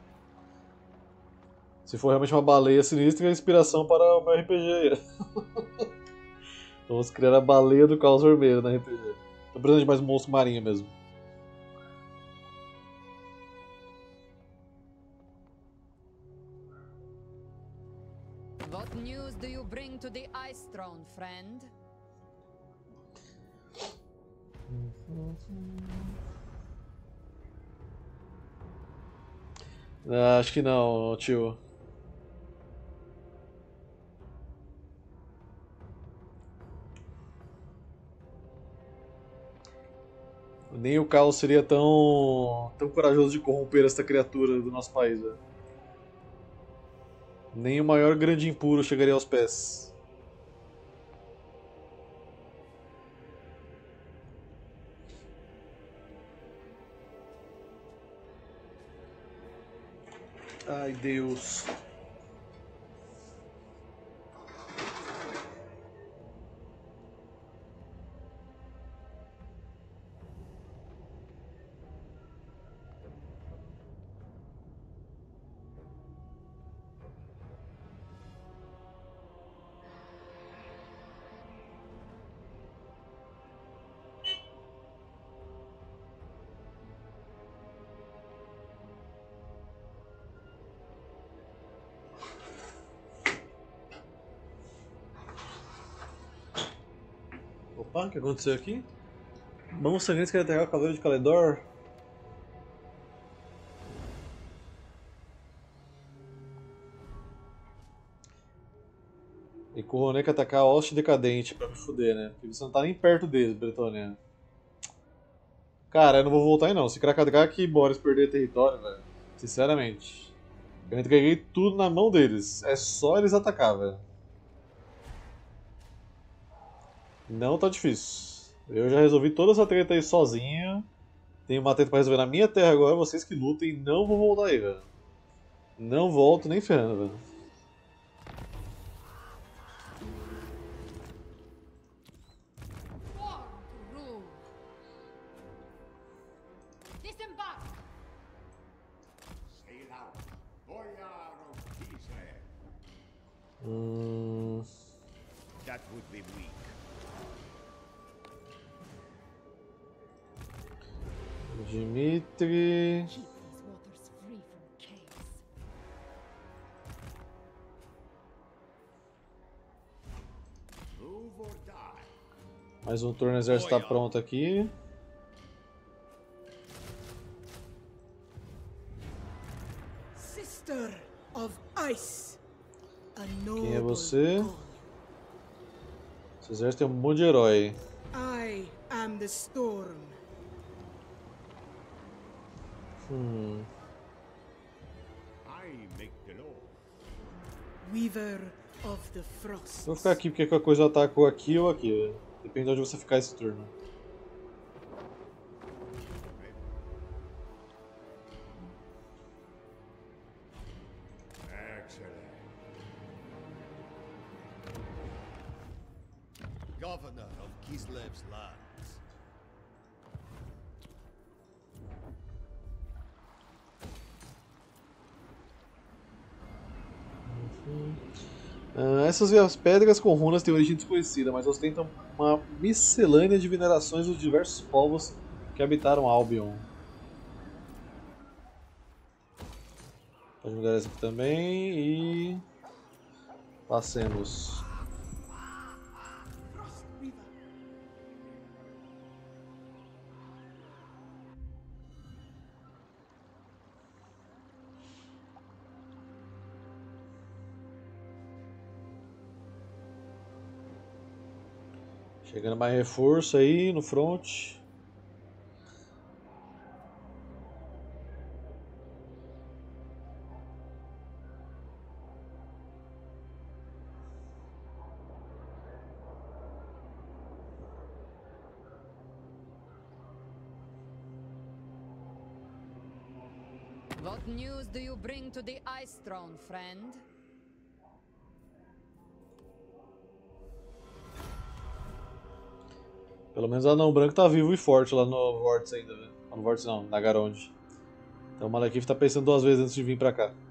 Se for realmente uma baleia sinistra, é inspiração para o meu R P G. Vamos criar a baleia do caos vermelho na R P G. Tô precisando de mais monstro marinho mesmo. What news do you bring to the Ice Throne, friend? Ah, acho que não, tio. Nem o caos seria tão tão corajoso de corromper esta criatura do nosso país, velho. Nem o maior grande impuro chegaria aos pés. Ai, Deus. Opa, o que aconteceu aqui? Mãos sangrentas querem atacar o cavaleiro de Caledor? E Coroné quer atacar a hoste decadente pra me fuder, né? Porque você não tá nem perto deles, Bretônia. Cara, eu não vou voltar aí não. Se Krakadrak e Boris perder território, velho. Sinceramente. Eu entreguei tudo na mão deles. É só eles atacar, velho. Não tá difícil. Eu já resolvi toda essa treta aí sozinho. Tenho uma treta pra resolver na minha terra agora. Vocês que lutem. Não vou voltar aí, velho. Não volto nem ferrando, velho. Hum... That would be weak. Dimitri. Keep these waters free from chaos. Move or die. Mais um turno, o exército está pronto aqui. Sister of Ice. A Quem é noble você? god. Esse exército tem um monte de herói. I am the storm. Hum. I make the law. Weaver of the frost. Vou ficar aqui porque qualquer coisa eu ataco aqui ou aqui, velho. Depende de onde você ficar esse turno. Excellent. Governor of Kislev's lands. Ah, essas vias pedras com runas têm origem desconhecida, mas ostentam uma miscelânea de venerações dos diversos povos que habitaram Albion. Pode mudar essa aqui também e... passemos. Chegando mais reforço aí no front. What news do you bring to the Ice Throne, friend? Pelo menos o Anão Branco tá vivo e forte lá no Vórtice ainda, velho. No Vórtice não, na Garonde. Então o Malekith tá pensando duas vezes antes de vir pra cá.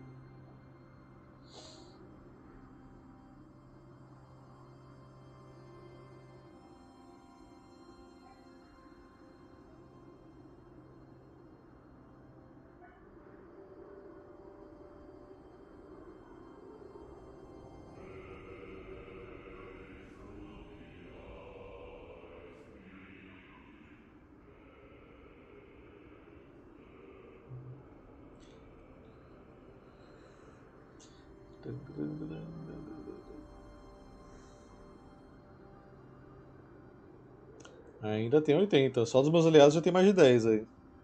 Ainda tem oitenta, só dos meus aliados já tem mais de dez aí.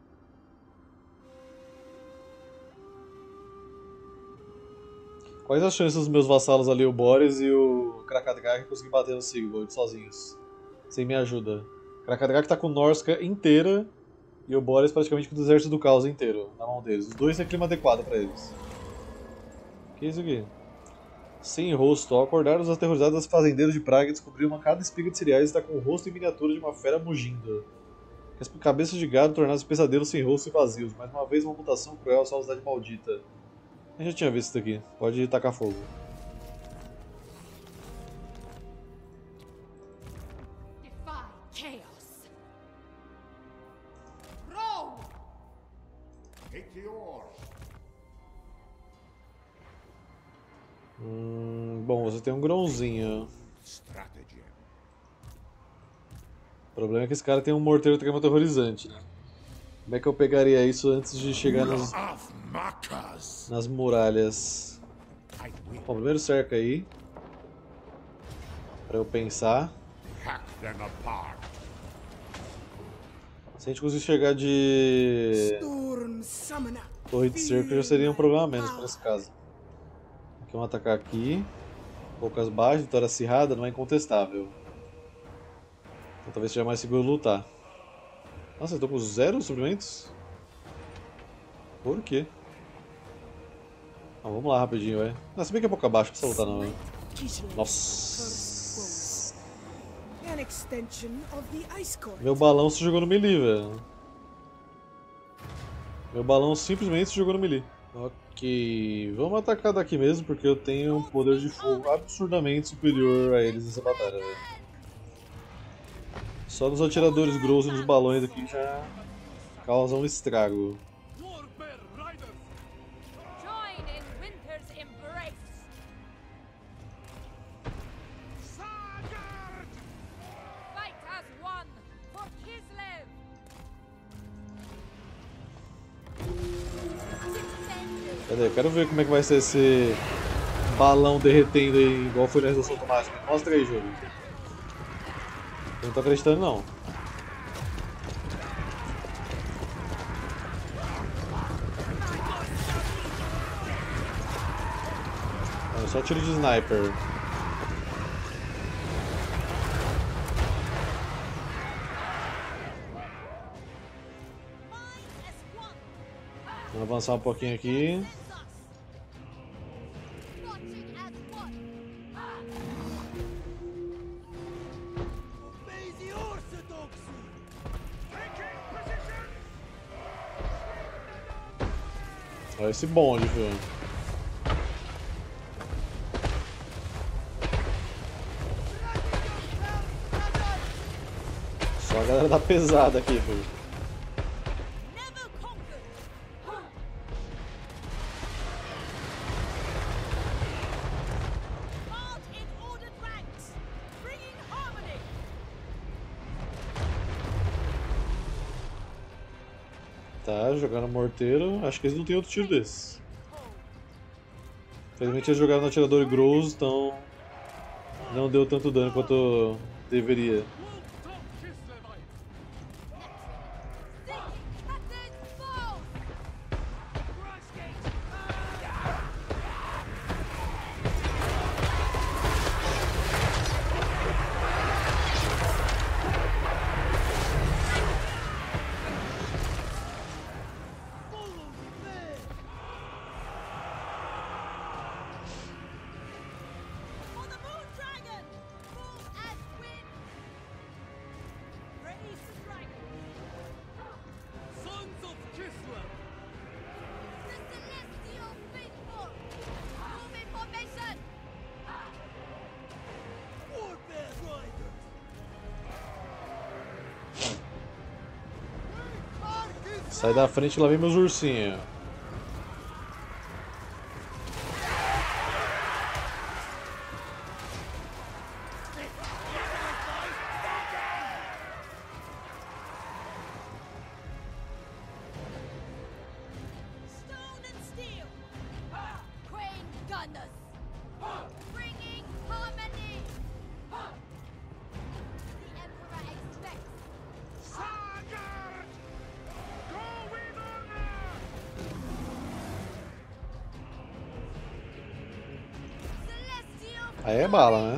Quais as chances dos meus vassalos ali, o Boris e o Krakadgak, conseguir bater no Sigvald sozinhos? Sem minha ajuda. Krakadgak tá com Norsca inteira e o Boris praticamente com o Exército do Caos inteiro na mão deles. Os dois têm clima adequado pra eles. O que é isso aqui? Sem rosto, ao acordar, os aterrorizados fazendeiros de Praga descobriram uma cada espiga de cereais está com o rosto em miniatura de uma fera mugindo. As cabeças de gado tornaram os pesadelos sem rosto e vazios, mais uma vez uma mutação cruel à sua cidade maldita. Eu já tinha visto isso daqui, pode tacar fogo. Defy chaos. Roll! Take the oars. Hum, bom, você tem um grãozinho. Strategy. O problema é que esse cara tem um morteiro trema aterrorizante, né? Como é que eu pegaria isso antes de chegar nas, nas muralhas? Bom, primeiro cerca aí. Pra eu pensar. Se a gente conseguir chegar de torre de cerco, já seria um problema a menos pra esse caso. Aqui vamos atacar aqui. Poucas baixas, vitória acirrada, não é incontestável. Então talvez seja mais seguro lutar. Nossa, eu tô com zero suprimentos? Por quê? Ah, vamos lá rapidinho, vai. Ah, se bem que é pouco abaixo, não precisa lutar não, né? Nossa. Meu balão se jogou no melee, velho. Meu balão simplesmente se jogou no melee. Ok, vamos atacar daqui mesmo, porque eu tenho um poder de fogo absurdamente superior a eles nessa batalha, velho. Só nos atiradores grossos e nos balões aqui já causam um estrago. Join in winter's embrace. Fight as one for Kislev. Cadê? Quero ver como é que vai ser esse balão derretendo aí, igual foi na resolução automática. Mostra aí, jogo. Eu não tô acreditando não. É só tiro de sniper. Vamos avançar um pouquinho aqui. Olha esse bonde, filho. Só a galera da pesada aqui, filho. Tá, jogando morteiro. Acho que eles não tem outro tiro desse. Infelizmente eles jogaram no atirador grosso, então não deu tanto dano quanto Deveria. Sai da frente, lá vem meus ursinhos. Aí é bala, né?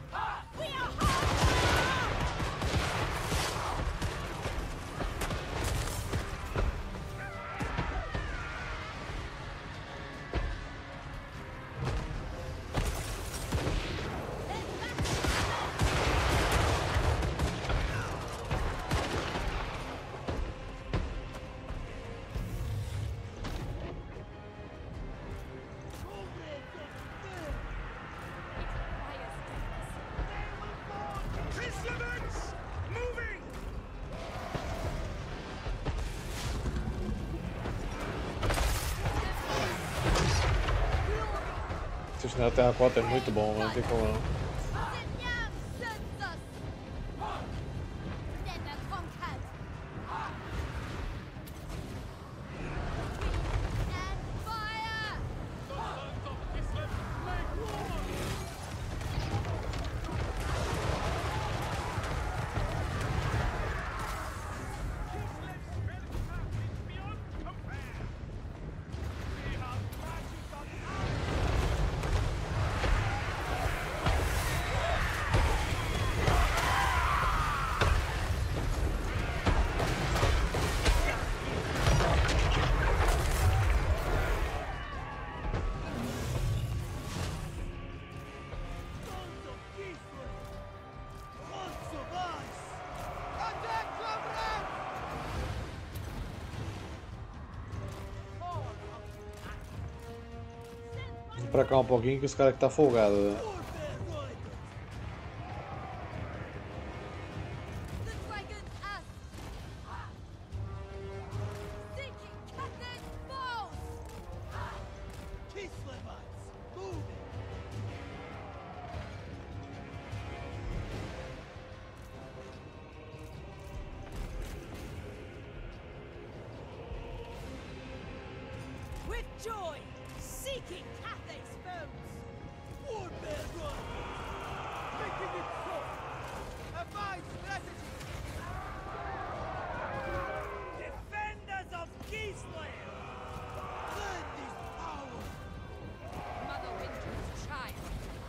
Esse na terracota é muito bom, não tem como não. Vou pra cá um pouquinho que os caras que tá folgado, né? With joy, seeking Cathay's foes. Warfare runs, making it so. A fine strategy. Defenders of Keysland, learn this power. Mother Winter's child.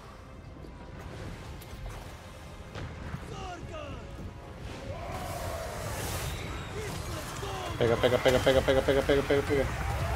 Zorgon. Pega, pega, pega, pega, pega, pega, pega, pega, pega.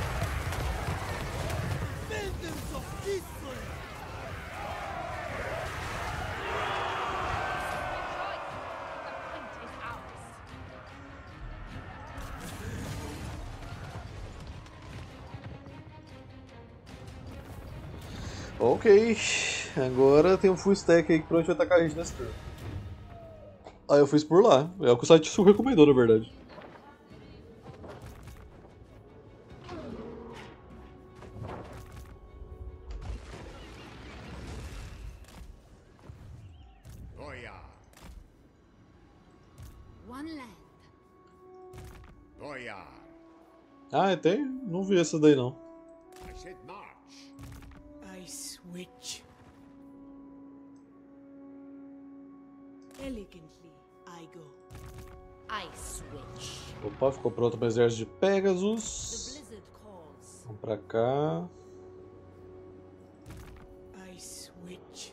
Ok, agora tem um full stack aí que provavelmente vai atacar a gente nesse turno. Aí eu fiz por lá, é o que o site Sul recomendou na verdade. One land. Ah, tem? Não vi essa daí não. I said march. Ice Witch. Elegantly, I go. Ice Witch. Opa, ficou pronto para o exército de The Pegasus. blizzard calls. Vamos pra cá. Ice Witch.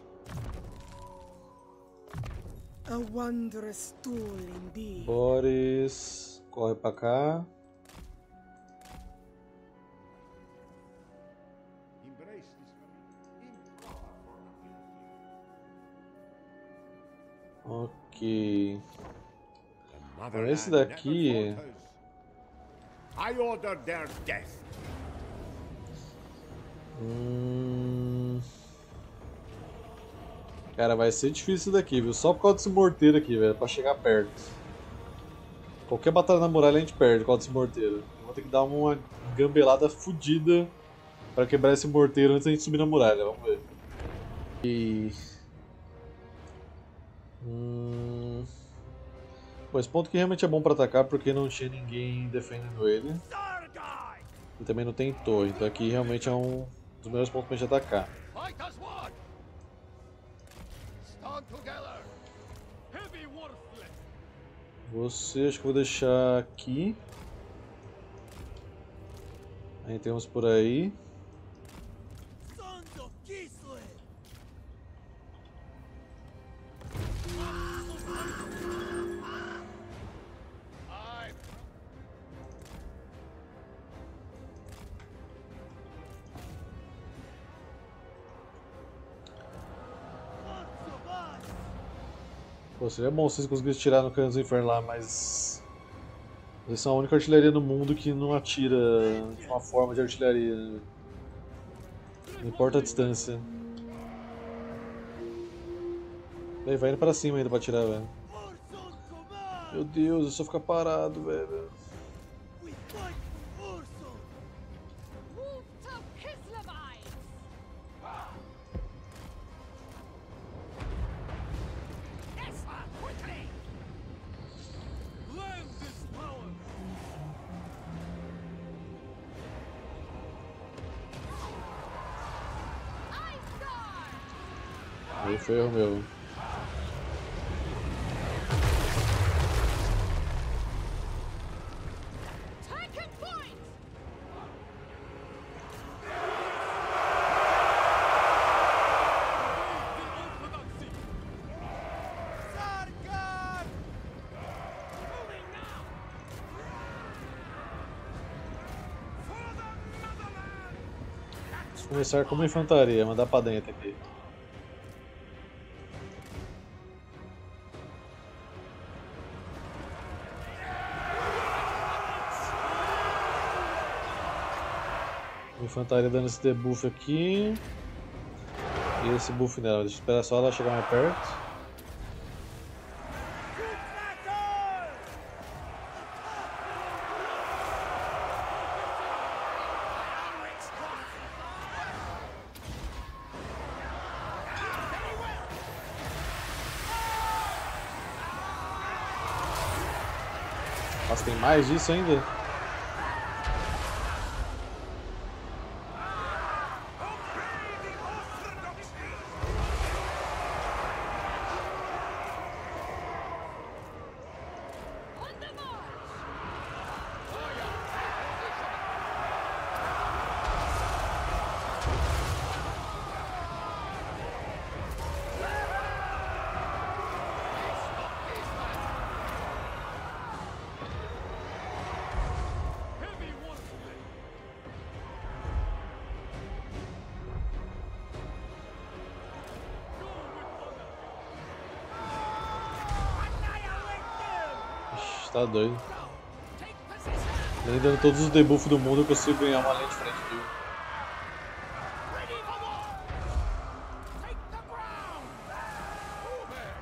A wondrous tool indeed. Boris, corre pra cá. Embrace this improper for the Ok. The Agora esse motherland daqui. never falters. I order their death. Hum... Cara, vai ser difícil isso daqui, viu? Só por causa desse morteiro aqui, velho, pra chegar perto. Qualquer batalha na muralha a gente perde por causa desse morteiro. Eu vou ter que dar uma gambelada fodida pra quebrar esse morteiro antes da gente subir na muralha, vamos ver. E... Hum... Pô, esse ponto aqui realmente é bom pra atacar porque não tinha ninguém defendendo ele. E também não tem torre, então aqui realmente é um dos melhores pontos pra gente atacar. Fight as one! Stand together! Heavy worthless! Você acho que eu vou deixar aqui. Aí tem uns por aí. Sons of Kislev! I Pô, seria bom se vocês conseguissem tirar no Canhão do Inferno lá, mas... Eles são a única artilharia no mundo que não atira de uma forma de artilharia. Né? Não importa a distância. Aí vai indo pra cima ainda pra atirar, velho. Meu Deus, é só ficar parado, velho. We fight for Ursul! Wolves of Kislevites! Esma, quickly! Land this power! Ice Guard! Aí foi erro meu. Taken point! Sarkar! Moving now! For the motherland! Vamos começar como infantaria, mandar pra dentro aqui. Infantaria dando esse debuff aqui. E esse buff nela. Deixa eu esperar só ela chegar mais perto. Nossa, tem mais disso ainda? On the march! Heavy worthless! Go with honor! Annihilate them! Ixi, tá doido. Take position! Nem dando todos os debuffs do mundo eu consigo ganhar uma linha de frente dele. Ready for war! Take the ground! Moving!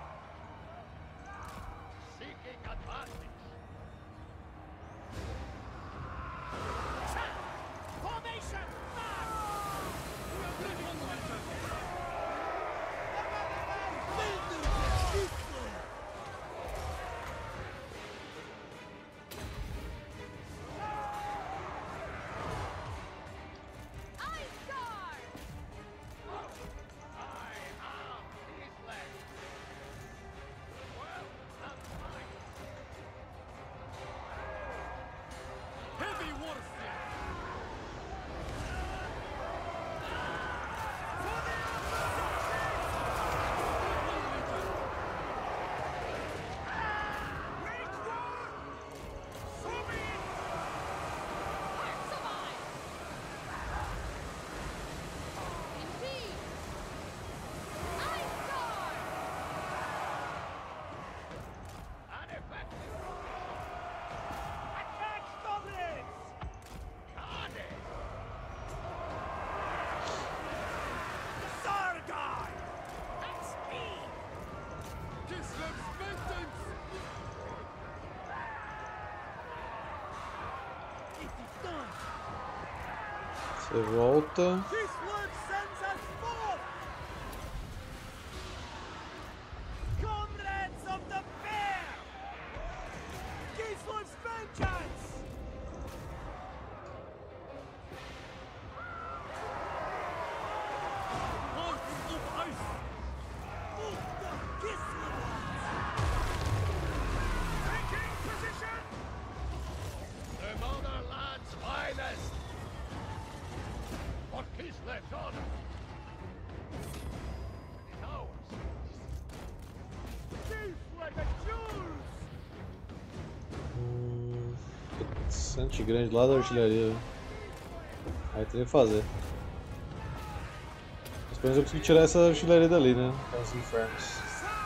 Seeking advantage! Formation! We are ready for battle! Você volta. Kislev sends us forth! Comrades of the bear! Kislev's vengeance! Hearts of ice! Move the Kislevites! Taking position! The motherland's finest! For Kislev's honor! It is ours! Thief like a Jews! Hum, putz, antigrande lá da artilharia. Aí teria que fazer. Mas pelo menos eu consigo tirar essa artilharia dali, né? Aquelas infernos.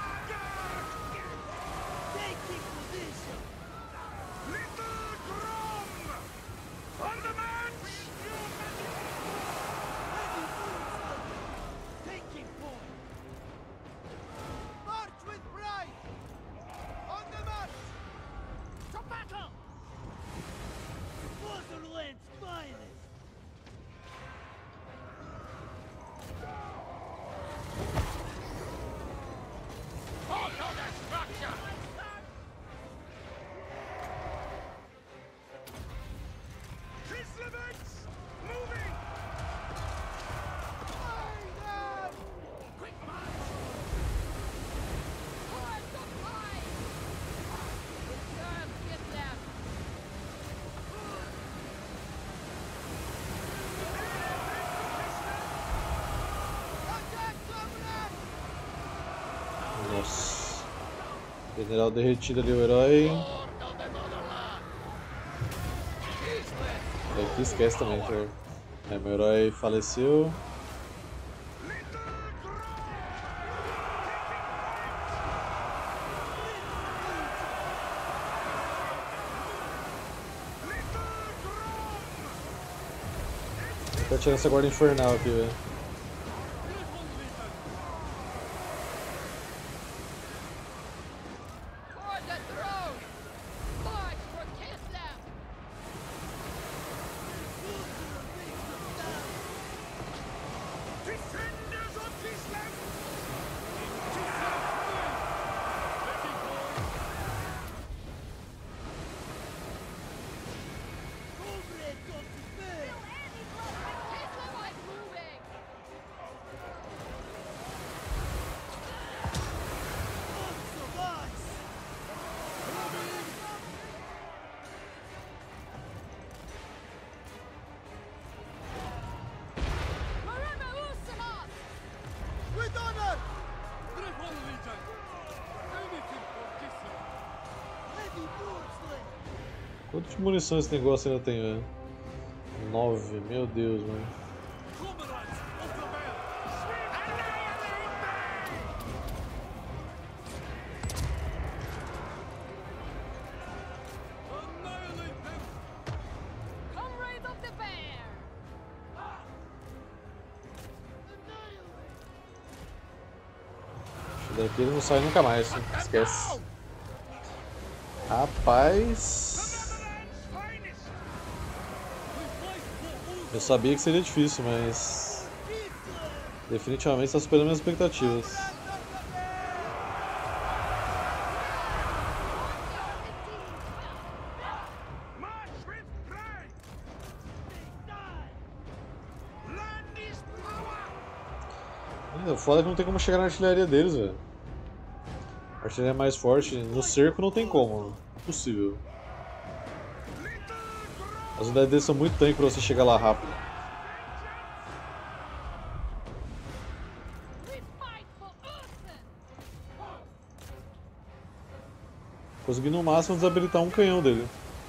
Taking position! Little Grom! On the march! Heavy boots! Taking point! March with pride! On the march! To battle! Motherland's finest! Auto destruction! Kislevites! Moving! Quick march! Hordes of high! Reserve Kislev! Attack, comrade! Nossa. General derretido ali, o herói. Lord of the motherland! Kislev! É que esquece também, cara. É, meu herói faleceu. Little Grom! Little Grom! Tô tirando essa guarda infernal aqui, velho. For the throne! March for Kislev! Defenders of Kislev! Comrades of the bear! Kislevites moving! Ox of ice! Marema Usanov! With honor! Heavy bootsman! Quanto de munição esse negócio ainda tem, velho? Nove, meu Deus, mano. Comrades of the bear! Annihilate them! Annihilate them! Comrades of the bear! Esse daqui ele não sai nunca mais, hein? Esquece. Rapaz. Eu sabia que seria difícil, mas definitivamente está superando minhas expectativas. March with pride! Land is power! O foda é que não tem como chegar na artilharia deles, velho. A artilharia é mais forte. No cerco não tem como. Impossível. As unidades deles são muito tanque pra você chegar lá rápido. We fight for Ursen! Consegui no máximo desabilitar um canhão dele.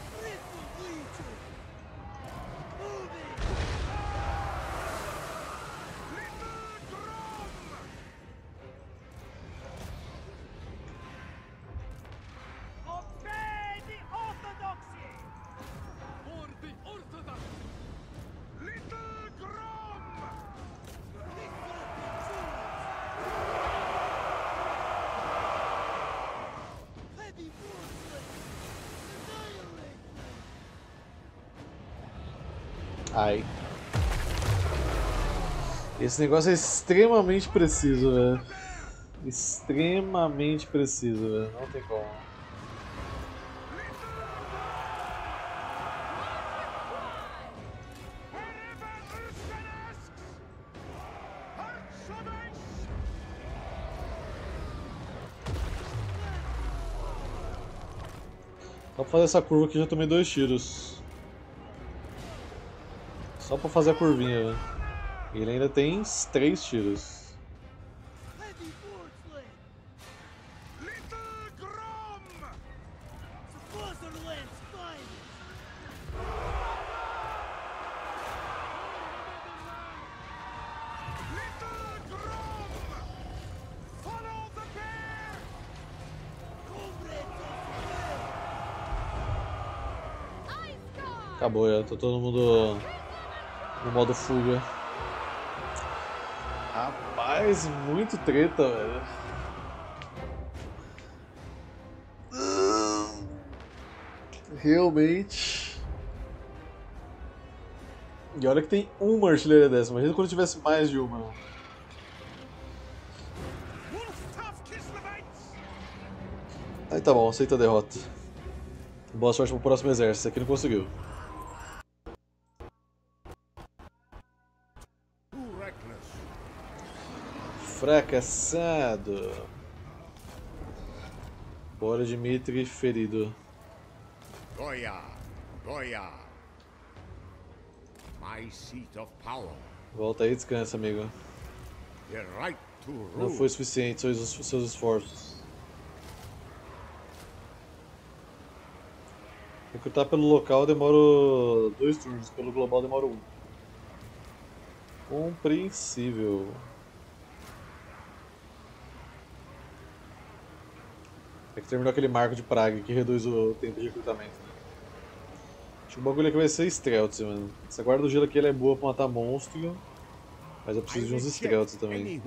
Obey the orthodoxy! For the orthodoxy! Little Grom! Heavy bootsman! Annihilate them! Ai. Esse negócio é extremamente preciso, velho. Extremamente preciso, velho. Não tem como. Só pra fazer essa curva aqui já tomei dois tiros. Só pra fazer a curvinha, velho. E ele ainda tem três tiros. Acabou já, tá todo mundo no modo fuga. Rapaz, muito treta, velho. Realmente. E olha que tem uma artilharia dessa, imagina quando tivesse mais de uma. Aí tá bom, aceita a derrota. Boa sorte pro próximo exército, esse aqui não conseguiu. Fracassado. Bora, Dmitri, ferido. Goya, Goya. My seat of power. Volta aí e descansa, amigo. The right to rule. Não foi suficiente seus, seus esforços. Recrutar pelo local demora dois turnos, pelo global demora um. Compreensível. É que terminou aquele marco de praga que reduz o tempo de recrutamento. Né? Acho que o bagulho aqui vai ser stealth, mano. Essa guarda do gelo aqui ela é boa pra matar monstro, mas eu preciso de uns stealth também.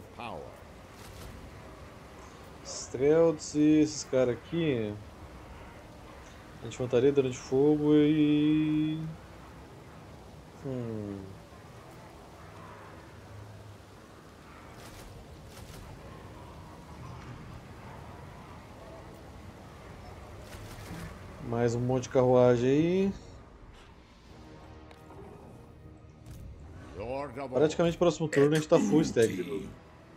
Stealth e esses caras aqui. Anti-infantaria, dano de fogo e. Hum. Mais um monte de carruagem aí. Praticamente próximo turno a gente tá full stack de novo.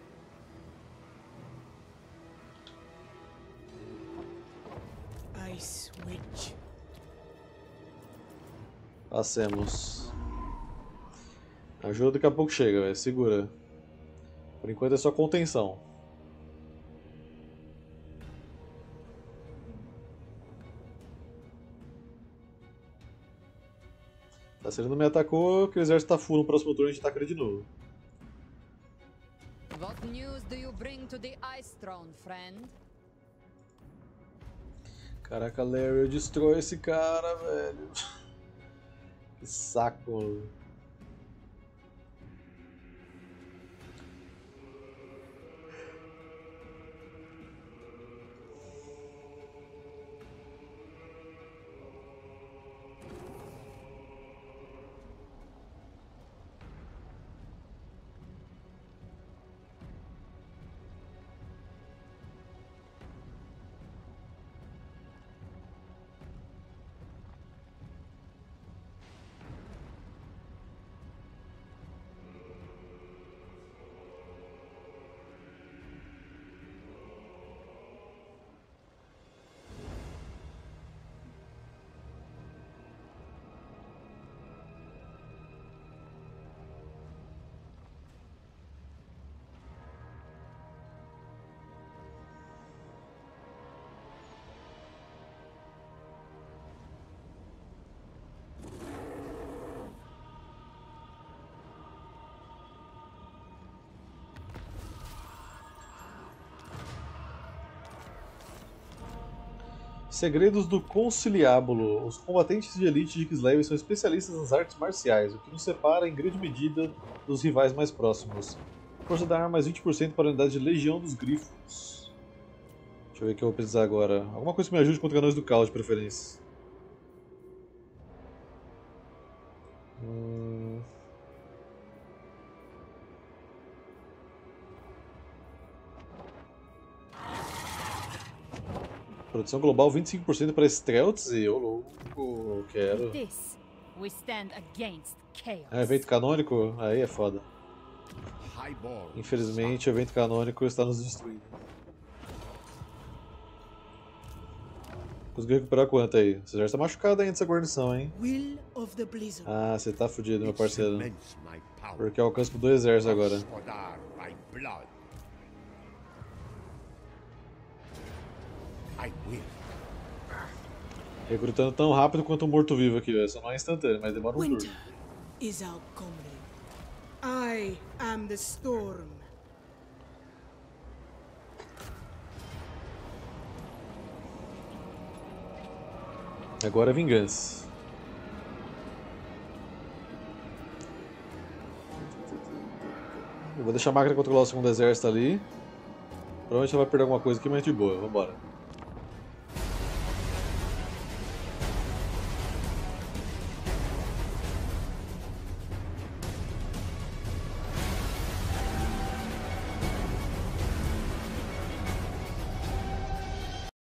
I switch. Passemos. Ajuda daqui a pouco chega, velho. Segura. Por enquanto é só contenção. Tá, se ele não me atacou, que o exército tá full no próximo turno, a gente ataca ele de novo. What news do you bring to the Ice Throne, friend? Caraca, Larry, eu destrói esse cara, velho. Que saco. Segredos do Conciliábulo. Os combatentes de elite de Kislev são especialistas nas artes marciais, o que nos separa em grande medida dos rivais mais próximos. Força da arma mais vinte por cento para a unidade de Legião dos Grifos. Deixa eu ver o que eu vou precisar agora. Alguma coisa que me ajude contra Anões do Caos, de preferência. Hum... Produção global vinte e cinco por cento para Stealths e eu louco, quero. This, we stand against chaos. É, evento canônico? Aí é foda. Highborn. Infelizmente, o evento canônico está nos destruindo. Conseguiu recuperar quanto aí? Você já está machucado ainda essa guarnição, hein? Will of the Blizzard. Ah, você tá fudido, meu parceiro. Cements my power. Porque eu alcanço por dois exércitos agora. Sodar my blood. I will. Recrutando tão rápido quanto um morto-vivo aqui, velho. Só não é instantâneo, mas demora um Winter turno. is our comrade. I am the storm. Agora é vingança. Eu vou deixar a máquina controlar o segundo exército ali. Provavelmente ela vai perder alguma coisa aqui, mas de boa. Vambora.